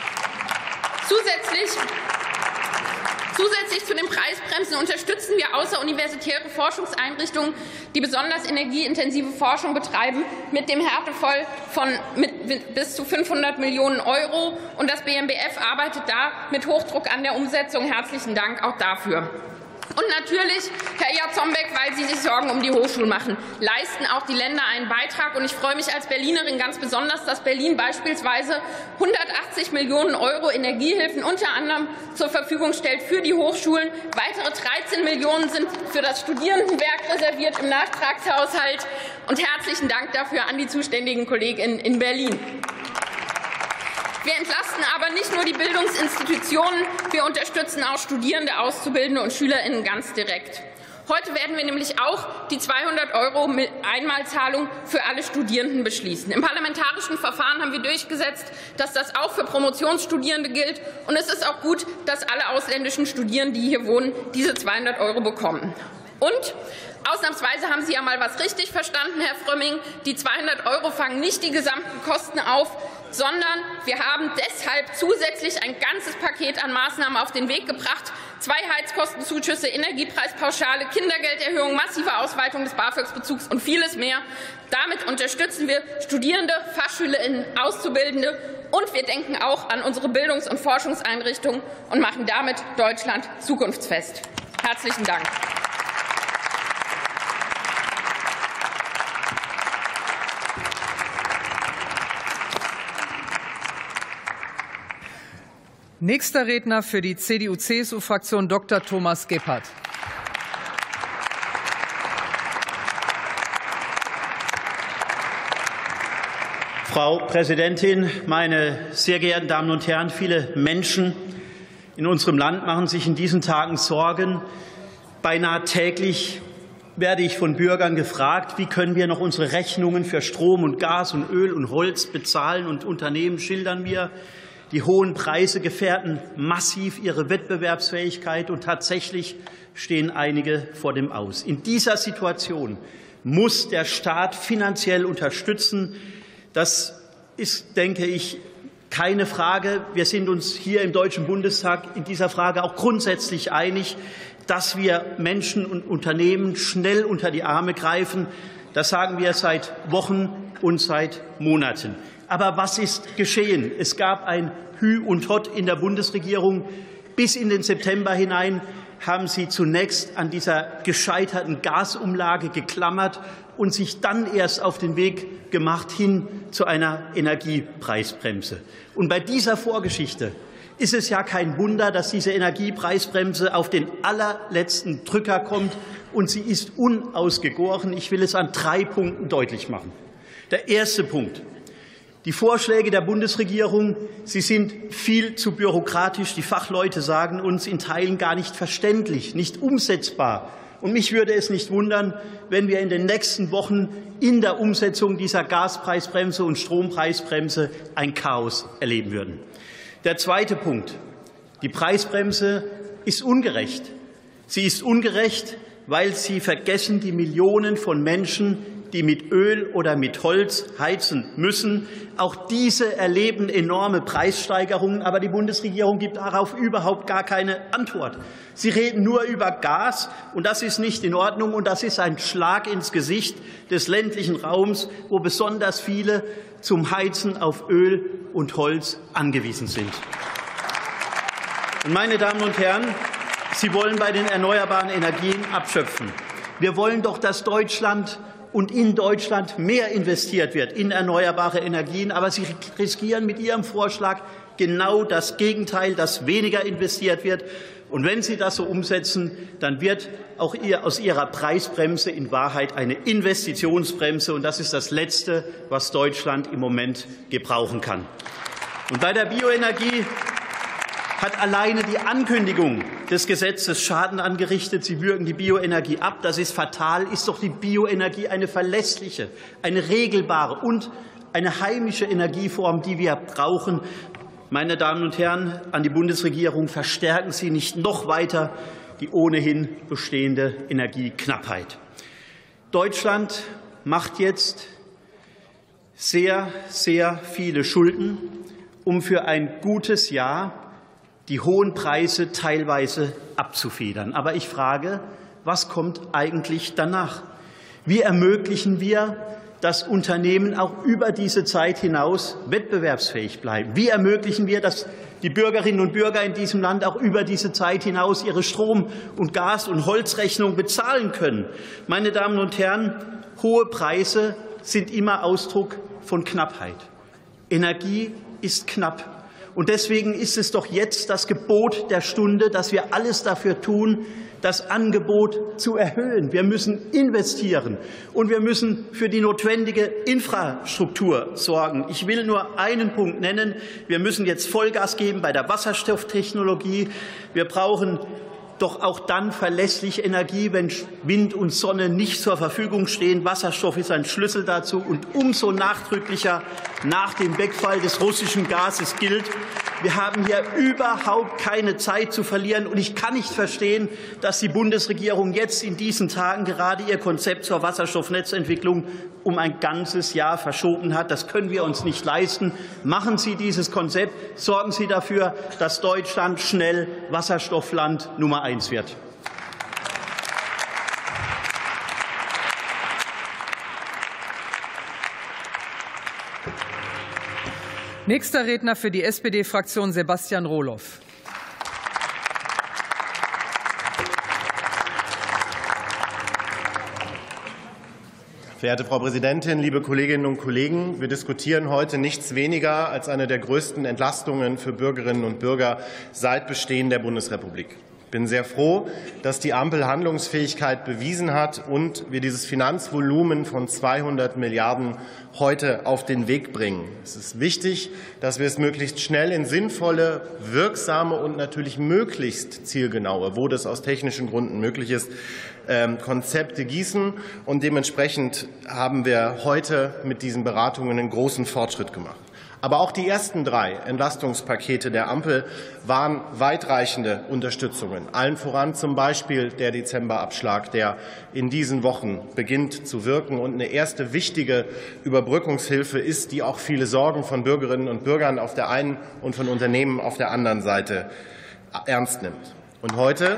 Zusätzlich zu den Preisbremsen unterstützen wir außeruniversitäre Forschungseinrichtungen, die besonders energieintensive Forschung betreiben, mit dem Härtefall von bis zu 500 Millionen €. Und das BMBF arbeitet da mit Hochdruck an der Umsetzung. Herzlichen Dank auch dafür. Und natürlich, Herr Jarzembek, weil Sie sich Sorgen um die Hochschulen machen, leisten auch die Länder einen Beitrag. Und ich freue mich als Berlinerin ganz besonders, dass Berlin beispielsweise 180 Millionen € Energiehilfen unter anderem zur Verfügung stellt für die Hochschulen. Weitere 13 Millionen sind für das Studierendenwerk reserviert im Nachtragshaushalt. Und herzlichen Dank dafür an die zuständigen KollegInnen in Berlin. Wir entlasten aber nicht nur die Bildungsinstitutionen, wir unterstützen auch Studierende, Auszubildende und SchülerInnen ganz direkt. Heute werden wir nämlich auch die 200 € Einmalzahlung für alle Studierenden beschließen. Im parlamentarischen Verfahren haben wir durchgesetzt, dass das auch für Promotionsstudierende gilt. Und es ist auch gut, dass alle ausländischen Studierenden, die hier wohnen, diese 200 € bekommen. Und ausnahmsweise haben Sie ja mal was richtig verstanden, Herr Frömming. Die 200 € fangen nicht die gesamten Kosten auf, sondern wir haben deshalb zusätzlich ein ganzes Paket an Maßnahmen auf den Weg gebracht. 2 Heizkostenzuschüsse, Energiepreispauschale, Kindergelderhöhung, massive Ausweitung des BAföG-Bezugs und vieles mehr. Damit unterstützen wir Studierende, FachschülerInnen, Auszubildende. Und wir denken auch an unsere Bildungs- und Forschungseinrichtungen und machen damit Deutschland zukunftsfest. Herzlichen Dank. Nächster Redner für die CDU-CSU-Fraktion Dr. Thomas Gebhardt. Frau Präsidentin, meine sehr geehrten Damen und Herren! Viele Menschen in unserem Land machen sich in diesen Tagen Sorgen. Beinahe täglich werde ich von Bürgern gefragt, wie können wir noch unsere Rechnungen für Strom und Gas und Öl und Holz bezahlen. Und Unternehmen schildern mir, die hohen Preise gefährden massiv ihre Wettbewerbsfähigkeit, und tatsächlich stehen einige vor dem Aus. In dieser Situation muss der Staat finanziell unterstützen. Das ist, denke ich, keine Frage. Wir sind uns hier im Deutschen Bundestag in dieser Frage auch grundsätzlich einig, dass wir Menschen und Unternehmen schnell unter die Arme greifen. Das sagen wir seit Wochen und seit Monaten. Aber was ist geschehen? Es gab ein Hü und Hott in der Bundesregierung. Bis in den September hinein haben Sie zunächst an dieser gescheiterten Gasumlage geklammert und sich dann erst auf den Weg gemacht hin zu einer Energiepreisbremse. Und bei dieser Vorgeschichte ist es ja kein Wunder, dass diese Energiepreisbremse auf den allerletzten Drücker kommt, und sie ist unausgegoren. Ich will es an 3 Punkten deutlich machen. Der erste Punkt: Die Vorschläge der Bundesregierung, sie sind viel zu bürokratisch. Die Fachleute sagen uns, in Teilen gar nicht verständlich, nicht umsetzbar. Und mich würde es nicht wundern, wenn wir in den nächsten Wochen in der Umsetzung dieser Gaspreisbremse und Strompreisbremse ein Chaos erleben würden. Der zweite Punkt: Die Preisbremse ist ungerecht. Sie ist ungerecht, weil Sie vergessen die Millionen von Menschen, die mit Öl oder mit Holz heizen müssen. Auch diese erleben enorme Preissteigerungen, aber die Bundesregierung gibt darauf überhaupt gar keine Antwort. Sie reden nur über Gas, und das ist nicht in Ordnung, und das ist ein Schlag ins Gesicht des ländlichen Raums, wo besonders viele zum Heizen auf Öl und Holz angewiesen sind. Und meine Damen und Herren, Sie wollen bei den erneuerbaren Energien abschöpfen. Wir wollen doch, dass Deutschland und in Deutschland mehr investiert wird in erneuerbare Energien. Aber Sie riskieren mit Ihrem Vorschlag genau das Gegenteil, dass weniger investiert wird. Und wenn Sie das so umsetzen, dann wird auch aus Ihrer Preisbremse in Wahrheit eine Investitionsbremse. Und das ist das Letzte, was Deutschland im Moment gebrauchen kann. Und bei der Bioenergie hat alleine die Ankündigung des Gesetzes Schaden angerichtet. Sie würgen die Bioenergie ab. Das ist fatal. Ist doch die Bioenergie eine verlässliche, eine regelbare und eine heimische Energieform, die wir brauchen. Meine Damen und Herren, an die Bundesregierung: Verstärken Sie nicht noch weiter die ohnehin bestehende Energieknappheit. Deutschland macht jetzt sehr, sehr viele Schulden, um für ein gutes Jahr die hohen Preise teilweise abzufedern. Aber ich frage, was kommt eigentlich danach? Wie ermöglichen wir, dass Unternehmen auch über diese Zeit hinaus wettbewerbsfähig bleiben? Wie ermöglichen wir, dass die Bürgerinnen und Bürger in diesem Land auch über diese Zeit hinaus ihre Strom- und Gas- und Holzrechnung bezahlen können? Meine Damen und Herren, hohe Preise sind immer Ausdruck von Knappheit. Energie ist knapp. Und deswegen ist es doch jetzt das Gebot der Stunde, dass wir alles dafür tun, das Angebot zu erhöhen. Wir müssen investieren, und wir müssen für die notwendige Infrastruktur sorgen. Ich will nur einen Punkt nennen. Wir müssen jetzt Vollgas geben bei der Wasserstofftechnologie. Wir brauchen doch auch dann verlässlich Energie, wenn Wind und Sonne nicht zur Verfügung stehen. Wasserstoff ist ein Schlüssel dazu, und umso nachdrücklicher nach dem Wegfall des russischen Gases gilt: Wir haben hier überhaupt keine Zeit zu verlieren. Und ich kann nicht verstehen, dass die Bundesregierung jetzt in diesen Tagen gerade ihr Konzept zur Wasserstoffnetzentwicklung um ein ganzes Jahr verschoben hat. Das können wir uns nicht leisten. Machen Sie dieses Konzept. Sorgen Sie dafür, dass Deutschland schnell Wasserstoffland Nummer 1 wird. Nächster Redner für die SPD-Fraktion Sebastian Rohloff. Verehrte Frau Präsidentin, liebe Kolleginnen und Kollegen! Wir diskutieren heute nichts weniger als eine der größten Entlastungen für Bürgerinnen und Bürger seit Bestehen der Bundesrepublik. Ich bin sehr froh, dass die Ampel Handlungsfähigkeit bewiesen hat und wir dieses Finanzvolumen von 200 Milliarden heute auf den Weg bringen. Es ist wichtig, dass wir es möglichst schnell in sinnvolle, wirksame und natürlich möglichst zielgenaue, wo das aus technischen Gründen möglich ist, Konzepte gießen. Und dementsprechend haben wir heute mit diesen Beratungen einen großen Fortschritt gemacht. Aber auch die ersten 3 Entlastungspakete der Ampel waren weitreichende Unterstützungen. Allen voran zum Beispiel der Dezemberabschlag, der in diesen Wochen beginnt zu wirken und eine erste wichtige Überbrückungshilfe ist, die auch viele Sorgen von Bürgerinnen und Bürgern auf der einen und von Unternehmen auf der anderen Seite ernst nimmt. Und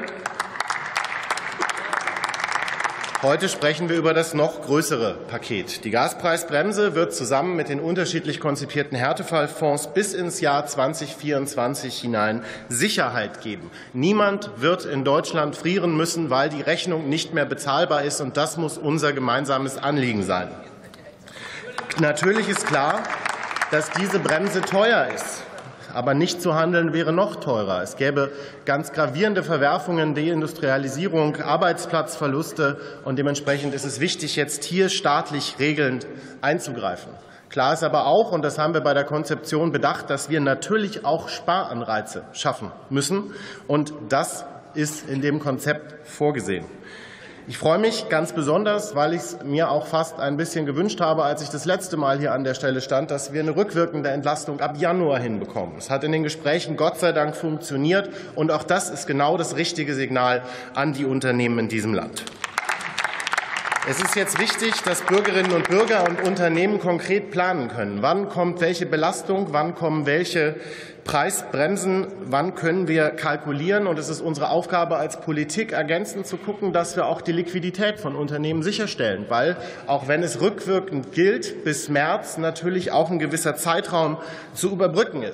Heute sprechen wir über das noch größere Paket. Die Gaspreisbremse wird zusammen mit den unterschiedlich konzipierten Härtefallfonds bis ins Jahr 2024 hinein Sicherheit geben. Niemand wird in Deutschland frieren müssen, weil die Rechnung nicht mehr bezahlbar ist, und das muss unser gemeinsames Anliegen sein. Natürlich ist klar, dass diese Bremse teuer ist. Aber nicht zu handeln wäre noch teurer. Es gäbe ganz gravierende Verwerfungen, Deindustrialisierung, Arbeitsplatzverluste. Und dementsprechend ist es wichtig, jetzt hier staatlich regelnd einzugreifen. Klar ist aber auch, und das haben wir bei der Konzeption bedacht, dass wir natürlich auch Sparanreize schaffen müssen. Und das ist in dem Konzept vorgesehen. Ich freue mich ganz besonders, weil ich es mir auch fast ein bisschen gewünscht habe, als ich das letzte Mal hier an der Stelle stand, dass wir eine rückwirkende Entlastung ab Januar hinbekommen. Es hat in den Gesprächen Gott sei Dank funktioniert, und auch das ist genau das richtige Signal an die Unternehmen in diesem Land. Es ist jetzt wichtig, dass Bürgerinnen und Bürger und Unternehmen konkret planen können. Wann kommt welche Belastung, wann kommen welche Preisbremsen, wann können wir kalkulieren? Und es ist unsere Aufgabe als Politik, ergänzend zu gucken, dass wir auch die Liquidität von Unternehmen sicherstellen. Weil, auch wenn es rückwirkend gilt, bis März natürlich auch ein gewisser Zeitraum zu überbrücken ist.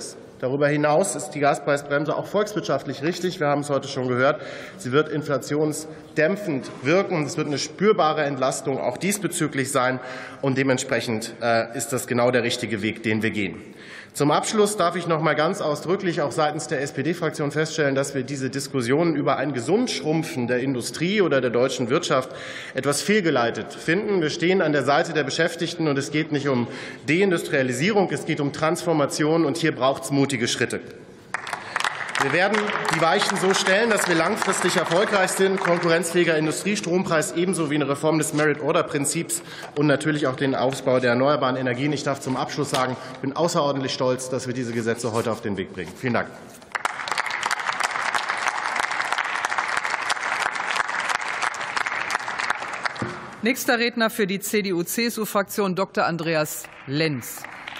Darüber hinaus ist die Gaspreisbremse auch volkswirtschaftlich richtig. Wir haben es heute schon gehört. Sie wird inflationsdämpfend wirken. Es wird eine spürbare Entlastung auch diesbezüglich sein. Und dementsprechend ist das genau der richtige Weg, den wir gehen. Zum Abschluss darf ich noch mal ganz ausdrücklich auch seitens der SPD-Fraktion feststellen, dass wir diese Diskussionen über ein Gesundschrumpfen der Industrie oder der deutschen Wirtschaft etwas fehlgeleitet finden. Wir stehen an der Seite der Beschäftigten, und es geht nicht um Deindustrialisierung, es geht um Transformation, und hier braucht es mutige Schritte. Wir werden die Weichen so stellen, dass wir langfristig erfolgreich sind. Konkurrenzfähiger Industriestrompreis ebenso wie eine Reform des Merit-Order-Prinzips und natürlich auch den Ausbau der erneuerbaren Energien. Ich darf zum Abschluss sagen, ich bin außerordentlich stolz, dass wir diese Gesetze heute auf den Weg bringen. Vielen Dank. Nächster Redner für die CDU-CSU-Fraktion Dr. Andreas Lenz.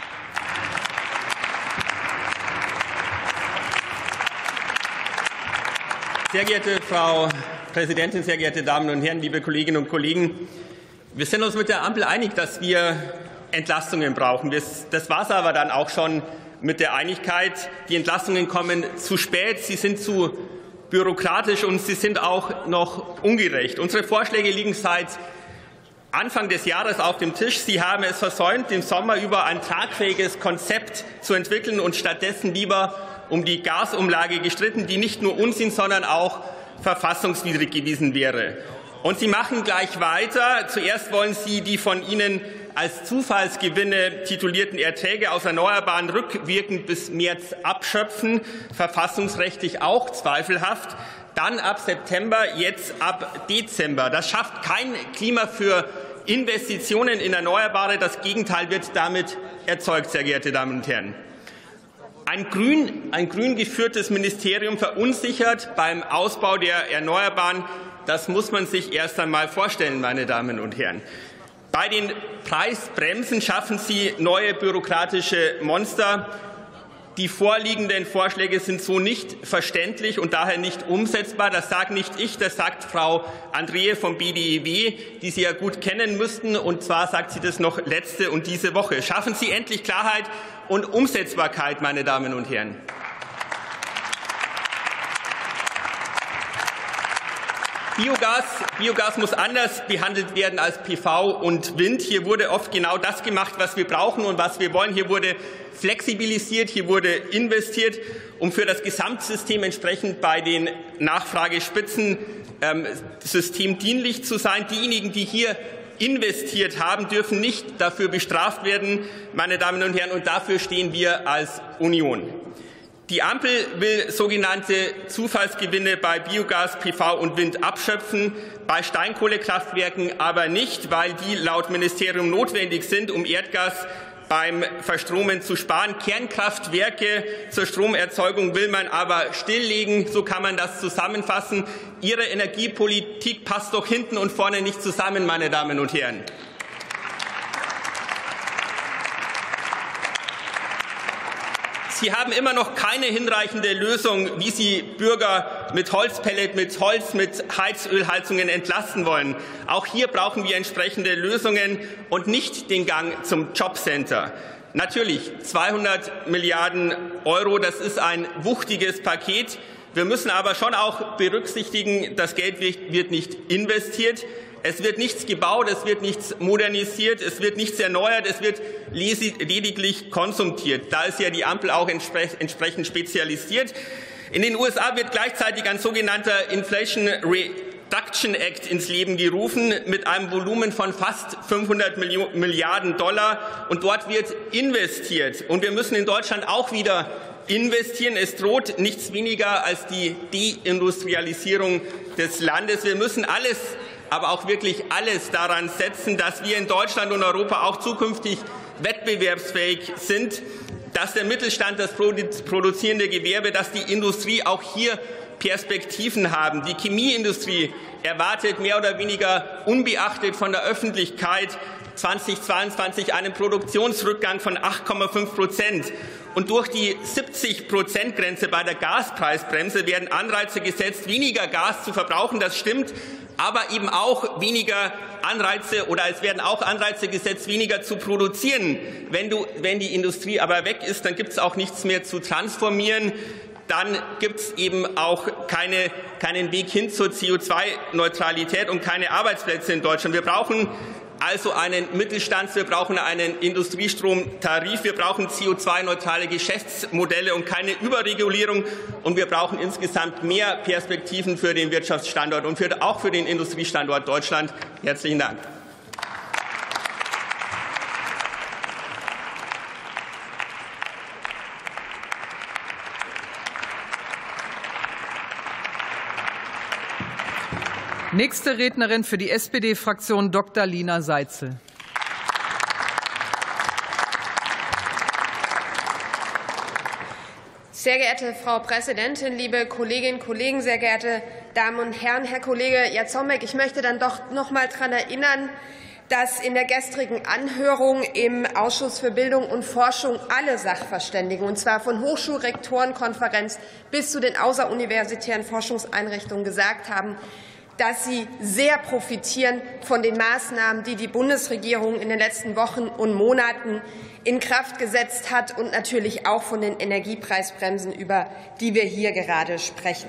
Sehr geehrte Frau Präsidentin, sehr geehrte Damen und Herren, liebe Kolleginnen und Kollegen! Wir sind uns mit der Ampel einig, dass wir Entlastungen brauchen. Das war es aber dann auch schon mit der Einigkeit. Die Entlastungen kommen zu spät, sie sind zu bürokratisch und sie sind auch noch ungerecht. Unsere Vorschläge liegen seit Anfang des Jahres auf dem Tisch. Sie haben es versäumt, im Sommer über ein tragfähiges Konzept zu entwickeln und stattdessen lieber um die Gasumlage gestritten, die nicht nur Unsinn, sondern auch verfassungswidrig gewesen wäre. Und Sie machen gleich weiter. Zuerst wollen Sie die von Ihnen als Zufallsgewinne titulierten Erträge aus Erneuerbaren rückwirkend bis März abschöpfen, verfassungsrechtlich auch zweifelhaft. Dann ab September, jetzt ab Dezember. Das schafft kein Klima für Investitionen in Erneuerbare. Das Gegenteil wird damit erzeugt, sehr geehrte Damen und Herren. Ein grün geführtes Ministerium verunsichert beim Ausbau der Erneuerbaren. Das muss man sich erst einmal vorstellen, meine Damen und Herren. Bei den Preisbremsen schaffen Sie neue bürokratische Monster. Die vorliegenden Vorschläge sind so nicht verständlich und daher nicht umsetzbar. Das sage nicht ich, das sagt Frau Andreae vom BDEW, die Sie ja gut kennen müssten. Und zwar sagt sie das noch letzte und diese Woche. Schaffen Sie endlich Klarheit und Umsetzbarkeit, meine Damen und Herren. Biogas muss anders behandelt werden als PV und Wind. Hier wurde oft genau das gemacht, was wir brauchen und was wir wollen. Hier wurde flexibilisiert, hier wurde investiert, um für das Gesamtsystem entsprechend bei den Nachfragespitzen systemdienlich zu sein. Diejenigen, die hier investiert haben, dürfen nicht dafür bestraft werden, meine Damen und Herren, und dafür stehen wir als Union. Die Ampel will sogenannte Zufallsgewinne bei Biogas, PV und Wind abschöpfen, bei Steinkohlekraftwerken aber nicht, weil die laut Ministerium notwendig sind, um Erdgas beim Verstromen zu sparen. Kernkraftwerke zur Stromerzeugung will man aber stilllegen. So kann man das zusammenfassen. Ihre Energiepolitik passt doch hinten und vorne nicht zusammen, meine Damen und Herren. Sie haben immer noch keine hinreichende Lösung, wie Sie Bürger mit Holzpellet, mit Holz, mit Heizölheizungen entlasten wollen. Auch hier brauchen wir entsprechende Lösungen und nicht den Gang zum Jobcenter. Natürlich 200 Milliarden Euro, das ist ein wuchtiges Paket. Wir müssen aber schon auch berücksichtigen, das Geld wird nicht investiert. Es wird nichts gebaut, es wird nichts modernisiert, es wird nichts erneuert, es wird lediglich konsumiert. Da ist ja die Ampel auch entsprechend spezialisiert. In den USA wird gleichzeitig ein sogenannter Inflation Reduction Act ins Leben gerufen mit einem Volumen von fast 500 Milliarden $. Und dort wird investiert. Und wir müssen in Deutschland auch wieder investieren. Es droht nichts weniger als die Deindustrialisierung des Landes. Wir müssen alles, aber auch wirklich alles daran setzen, dass wir in Deutschland und Europa auch zukünftig wettbewerbsfähig sind, dass der Mittelstand, das produzierende Gewerbe, dass die Industrie auch hier Perspektiven haben. Die Chemieindustrie erwartet mehr oder weniger unbeachtet von der Öffentlichkeit 2022 einen Produktionsrückgang von 8,5%. Und durch die 70%-Grenze bei der Gaspreisbremse werden Anreize gesetzt, weniger Gas zu verbrauchen. Das stimmt, aber eben auch weniger Anreize oder es werden auch Anreize gesetzt, weniger zu produzieren. Wenn die Industrie aber weg ist, dann gibt es auch nichts mehr zu transformieren. Dann gibt es eben auch keinen Weg hin zur CO2-Neutralität und keine Arbeitsplätze in Deutschland. Wir brauchen also einen Mittelstand, wir brauchen einen Industriestromtarif, wir brauchen CO2-neutrale Geschäftsmodelle und keine Überregulierung. Und wir brauchen insgesamt mehr Perspektiven für den Wirtschaftsstandort und auch für den Industriestandort Deutschland. Herzlichen Dank. Nächste Rednerin für die SPD-Fraktion Dr. Lina Seitzel. Sehr geehrte Frau Präsidentin, liebe Kolleginnen und Kollegen, sehr geehrte Damen und Herren! Herr Kollege Jarzembek, ich möchte dann doch noch mal daran erinnern, dass in der gestrigen Anhörung im Ausschuss für Bildung und Forschung alle Sachverständigen, und zwar von Hochschulrektorenkonferenz bis zu den außeruniversitären Forschungseinrichtungen, gesagt haben, dass sie sehr profitieren von den Maßnahmen, die die Bundesregierung in den letzten Wochen und Monaten in Kraft gesetzt hat, und natürlich auch von den Energiepreisbremsen, über die wir hier gerade sprechen.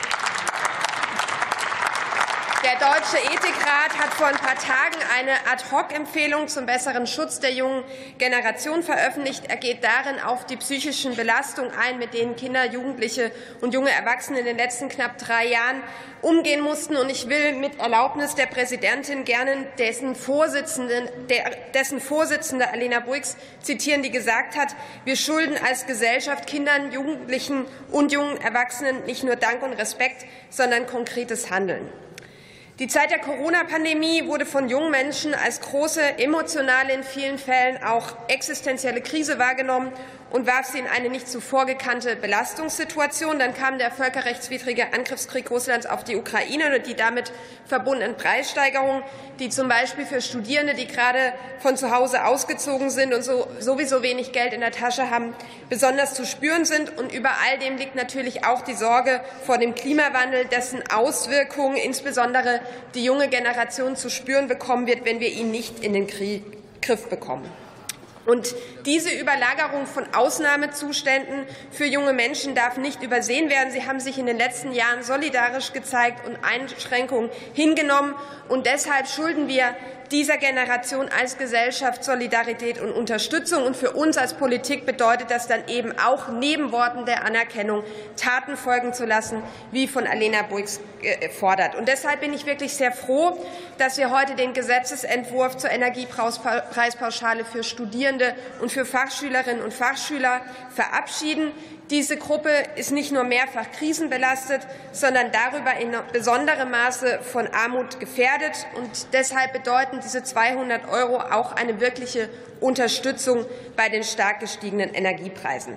Der Deutsche Ethikrat hat vor ein paar Tagen eine Ad-hoc-Empfehlung zum besseren Schutz der jungen Generation veröffentlicht. Er geht darin auf die psychischen Belastungen ein, mit denen Kinder, Jugendliche und junge Erwachsene in den letzten knapp 3 Jahren umgehen mussten. Und ich will mit Erlaubnis der Präsidentin gerne dessen Vorsitzende Alena Buiks zitieren, die gesagt hat: Wir schulden als Gesellschaft Kindern, Jugendlichen und jungen Erwachsenen nicht nur Dank und Respekt, sondern konkretes Handeln. Die Zeit der Corona-Pandemie wurde von jungen Menschen als große emotionale, in vielen Fällen auch existenzielle Krise wahrgenommen und warf sie in eine nicht zuvor gekannte Belastungssituation. Dann kam der völkerrechtswidrige Angriffskrieg Russlands auf die Ukraine und die damit verbundenen Preissteigerungen, die zum Beispiel für Studierende, die gerade von zu Hause ausgezogen sind und sowieso wenig Geld in der Tasche haben, besonders zu spüren sind. Und über all dem liegt natürlich auch die Sorge vor dem Klimawandel, dessen Auswirkungen insbesondere die junge Generation zu spüren bekommen wird, wenn wir ihn nicht in den Griff bekommen. Und diese Überlagerung von Ausnahmezuständen für junge Menschen darf nicht übersehen werden. Sie haben sich in den letzten Jahren solidarisch gezeigt und Einschränkungen hingenommen. Und deshalb schulden wir dieser Generation als Gesellschaft Solidarität und Unterstützung. Und für uns als Politik bedeutet das dann eben auch, neben Worten der Anerkennung Taten folgen zu lassen, wie von Alena Buiks fordert. Und deshalb bin ich wirklich sehr froh, dass wir heute den Gesetzesentwurf zur Energiepreispauschale für Studierende und für Fachschülerinnen und Fachschüler verabschieden. Diese Gruppe ist nicht nur mehrfach krisenbelastet, sondern darüber in besonderem Maße von Armut gefährdet. Und deshalb bedeuten diese 200 € auch eine wirkliche Unterstützung bei den stark gestiegenen Energiepreisen.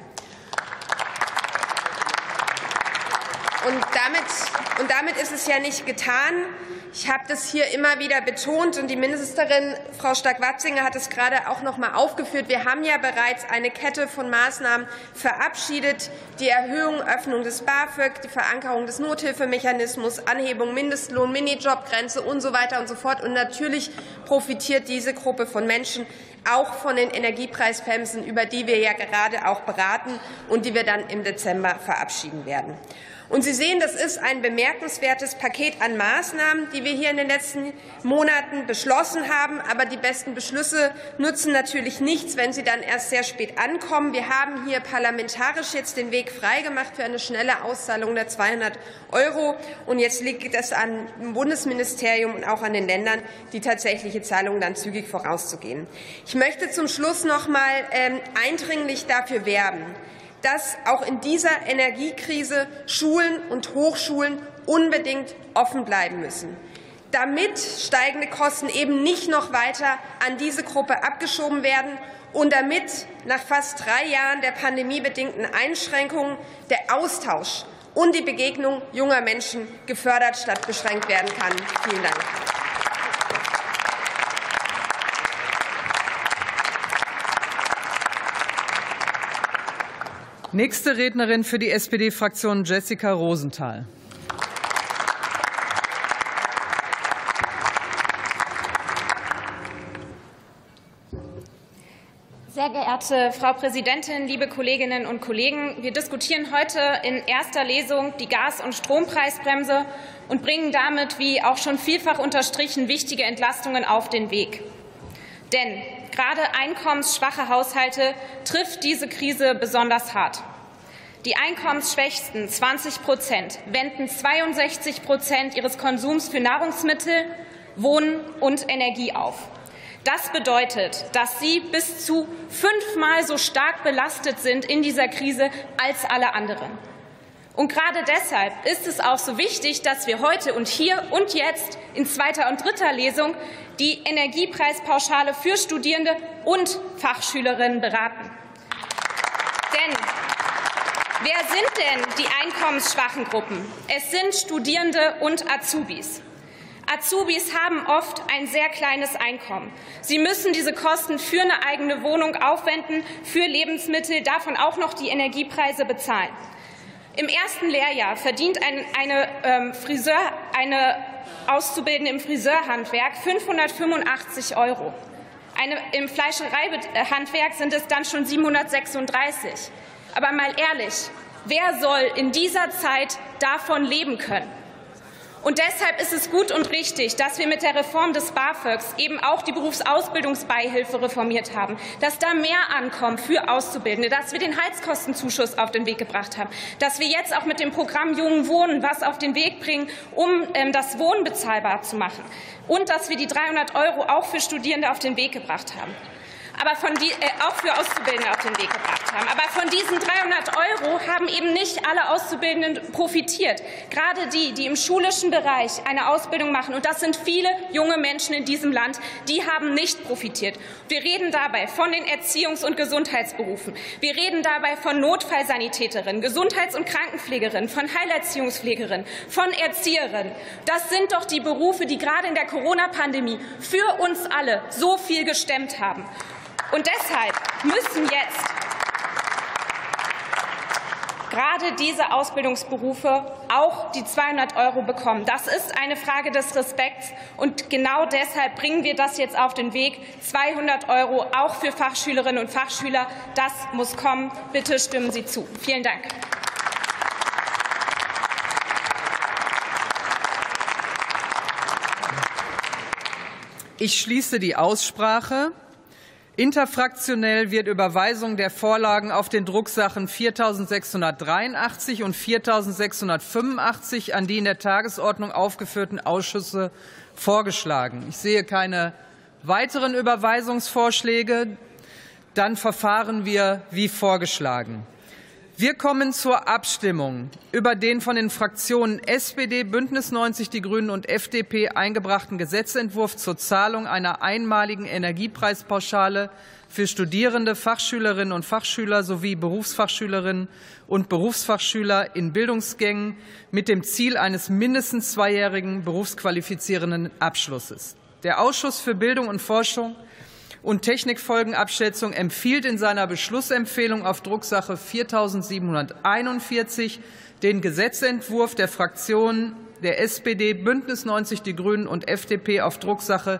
Und damit ist es ja nicht getan. Ich habe das hier immer wieder betont, und die Ministerin, Frau Stark-Watzinger, hat es gerade auch noch mal aufgeführt. Wir haben ja bereits eine Kette von Maßnahmen verabschiedet: die Erhöhung, Öffnung des BAföG, die Verankerung des Nothilfemechanismus, Anhebung Mindestlohn, Minijobgrenze und so weiter und so fort. Und natürlich profitiert diese Gruppe von Menschen auch von den Energiepreisbremsen, über die wir ja gerade auch beraten und die wir dann im Dezember verabschieden werden. Und Sie sehen, das ist ein bemerkenswertes Paket an Maßnahmen, die wir hier in den letzten Monaten beschlossen haben. Aber die besten Beschlüsse nutzen natürlich nichts, wenn sie dann erst sehr spät ankommen. Wir haben hier parlamentarisch jetzt den Weg freigemacht für eine schnelle Auszahlung der 200 €. Und jetzt liegt es an dem Bundesministerium und auch an den Ländern, die tatsächliche Zahlung dann zügig vorauszugehen. Ich möchte zum Schluss noch mal eindringlich dafür werben, dass auch in dieser Energiekrise Schulen und Hochschulen unbedingt offen bleiben müssen, damit steigende Kosten eben nicht noch weiter an diese Gruppe abgeschoben werden und damit nach fast 3 Jahren der pandemiebedingten Einschränkungen der Austausch und die Begegnung junger Menschen gefördert statt beschränkt werden kann. Vielen Dank. Nächste Rednerin für die SPD-Fraktion Jessica Rosenthal. Sehr geehrte Frau Präsidentin, liebe Kolleginnen und Kollegen! Wir diskutieren heute in erster Lesung die Gas- und Strompreisbremse und bringen damit, wie auch schon vielfach unterstrichen, wichtige Entlastungen auf den Weg. Denn gerade einkommensschwache Haushalte trifft diese Krise besonders hart. Die einkommensschwächsten 20% wenden 62% ihres Konsums für Nahrungsmittel, Wohnen und Energie auf. Das bedeutet, dass sie bis zu 5-mal so stark belastet sind in dieser Krise als alle anderen. Und gerade deshalb ist es auch so wichtig, dass wir heute und hier und jetzt in zweiter und dritter Lesung die Energiepreispauschale für Studierende und Fachschülerinnen beraten. Denn wer sind denn die einkommensschwachen Gruppen? Es sind Studierende und Azubis. Azubis haben oft ein sehr kleines Einkommen. Sie müssen diese Kosten für eine eigene Wohnung aufwenden, für Lebensmittel, davon auch noch die Energiepreise bezahlen. Im ersten Lehrjahr verdient eine Auszubildende im Friseurhandwerk 585 €. Im Fleischereihandwerk sind es dann schon 736. Aber mal ehrlich, wer soll in dieser Zeit davon leben können? Und deshalb ist es gut und richtig, dass wir mit der Reform des BAföGs eben auch die Berufsausbildungsbeihilfe reformiert haben, dass da mehr ankommt für Auszubildende, dass wir den Heizkostenzuschuss auf den Weg gebracht haben, dass wir jetzt auch mit dem Programm Jungen Wohnen was auf den Weg bringen, um das Wohnen bezahlbar zu machen, und dass wir die 300 € auch für Studierende auf den Weg gebracht haben. Auch für Auszubildende auf den Weg gebracht haben. Aber von diesen 300 € haben eben nicht alle Auszubildenden profitiert. Gerade die im schulischen Bereich eine Ausbildung machen, und das sind viele junge Menschen in diesem Land, die haben nicht profitiert. Wir reden dabei von den Erziehungs- und Gesundheitsberufen. Wir reden dabei von Notfallsanitäterinnen, Gesundheits- und Krankenpflegerinnen, von Heilerziehungspflegerinnen, von Erzieherinnen. Das sind doch die Berufe, die gerade in der Corona-Pandemie für uns alle so viel gestemmt haben. Und deshalb müssen jetzt gerade diese Ausbildungsberufe auch die 200 € bekommen. Das ist eine Frage des Respekts. Und genau deshalb bringen wir das jetzt auf den Weg. 200 € auch für Fachschülerinnen und Fachschüler. Das muss kommen. Bitte stimmen Sie zu. Vielen Dank. Ich schließe die Aussprache. Interfraktionell wird Überweisung der Vorlagen auf den Drucksachen 4683 und 4685 an die in der Tagesordnung aufgeführten Ausschüsse vorgeschlagen. Ich sehe keine weiteren Überweisungsvorschläge. Dann verfahren wir wie vorgeschlagen. Wir kommen zur Abstimmung über den von den Fraktionen SPD, Bündnis 90 Die Grünen und FDP eingebrachten Gesetzentwurf zur Zahlung einer einmaligen Energiepreispauschale für Studierende, Fachschülerinnen und Fachschüler sowie Berufsfachschülerinnen und Berufsfachschüler in Bildungsgängen mit dem Ziel eines mindestens 2-jährigen berufsqualifizierenden Abschlusses. Der Ausschuss für Bildung und Forschung und Technikfolgenabschätzung empfiehlt in seiner Beschlussempfehlung auf Drucksache 4741 den Gesetzentwurf der Fraktionen der SPD, Bündnis 90 Die Grünen und FDP auf Drucksache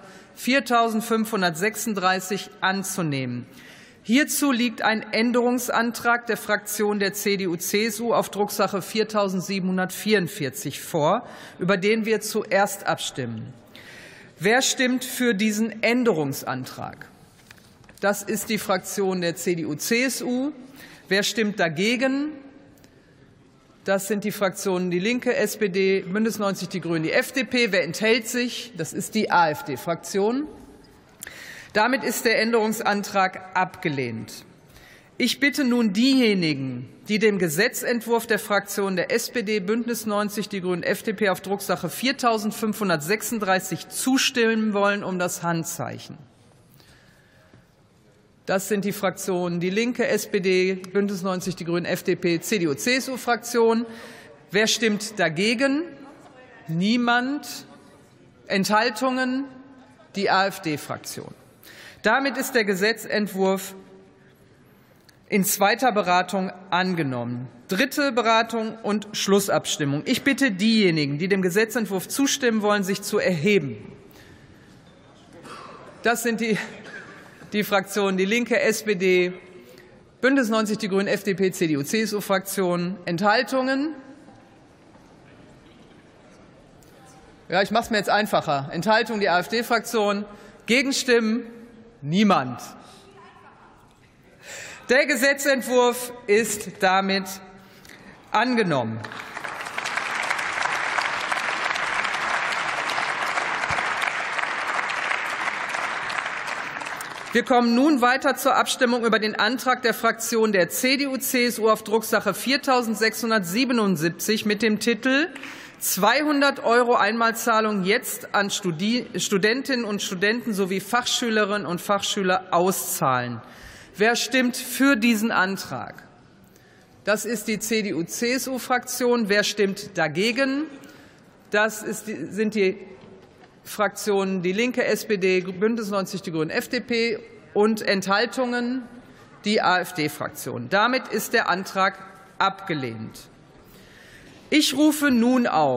4536 anzunehmen. Hierzu liegt ein Änderungsantrag der Fraktion der CDU/CSU auf Drucksache 4744 vor, über den wir zuerst abstimmen. Wer stimmt für diesen Änderungsantrag? Das ist die Fraktion der CDU/CSU. Wer stimmt dagegen? Das sind die Fraktionen Die Linke, SPD, Bündnis 90 Die Grünen, die FDP. Wer enthält sich? Das ist die AfD-Fraktion. Damit ist der Änderungsantrag abgelehnt. Ich bitte nun diejenigen, die dem Gesetzentwurf der Fraktionen der SPD, Bündnis 90 Die Grünen, FDP auf Drucksache 4536 zustimmen wollen, um das Handzeichen. Das sind die Fraktionen Die Linke, SPD, Bündnis 90 Die Grünen, FDP, CDU/CSU-Fraktion. Wer stimmt dagegen? Niemand. Enthaltungen? Die AfD-Fraktion. Damit ist der Gesetzentwurf in zweiter Beratung angenommen. Dritte Beratung und Schlussabstimmung. Ich bitte diejenigen, die dem Gesetzentwurf zustimmen wollen, sich zu erheben. Das sind die Fraktionen DIE LINKE, SPD, BÜNDNIS 90 die GRÜNEN, FDP, CDU, CSU-Fraktionen. Enthaltungen? Ja, ich mache es mir jetzt einfacher. Enthaltung die AfD-Fraktion. Gegenstimmen? Niemand. Der Gesetzentwurf ist damit angenommen. Wir kommen nun weiter zur Abstimmung über den Antrag der Fraktion der CDU-CSU auf Drucksache 4677 mit dem Titel 200 € Einmalzahlung jetzt an Studentinnen und Studenten sowie Fachschülerinnen und Fachschüler auszahlen. Wer stimmt für diesen Antrag? Das ist die CDU-CSU-Fraktion. Wer stimmt dagegen? Das sind die Fraktionen DIE LINKE, SPD, BÜNDNIS 90 die GRÜNEN, FDP und Enthaltungen die AfD-Fraktion. Damit ist der Antrag abgelehnt. Ich rufe nun auf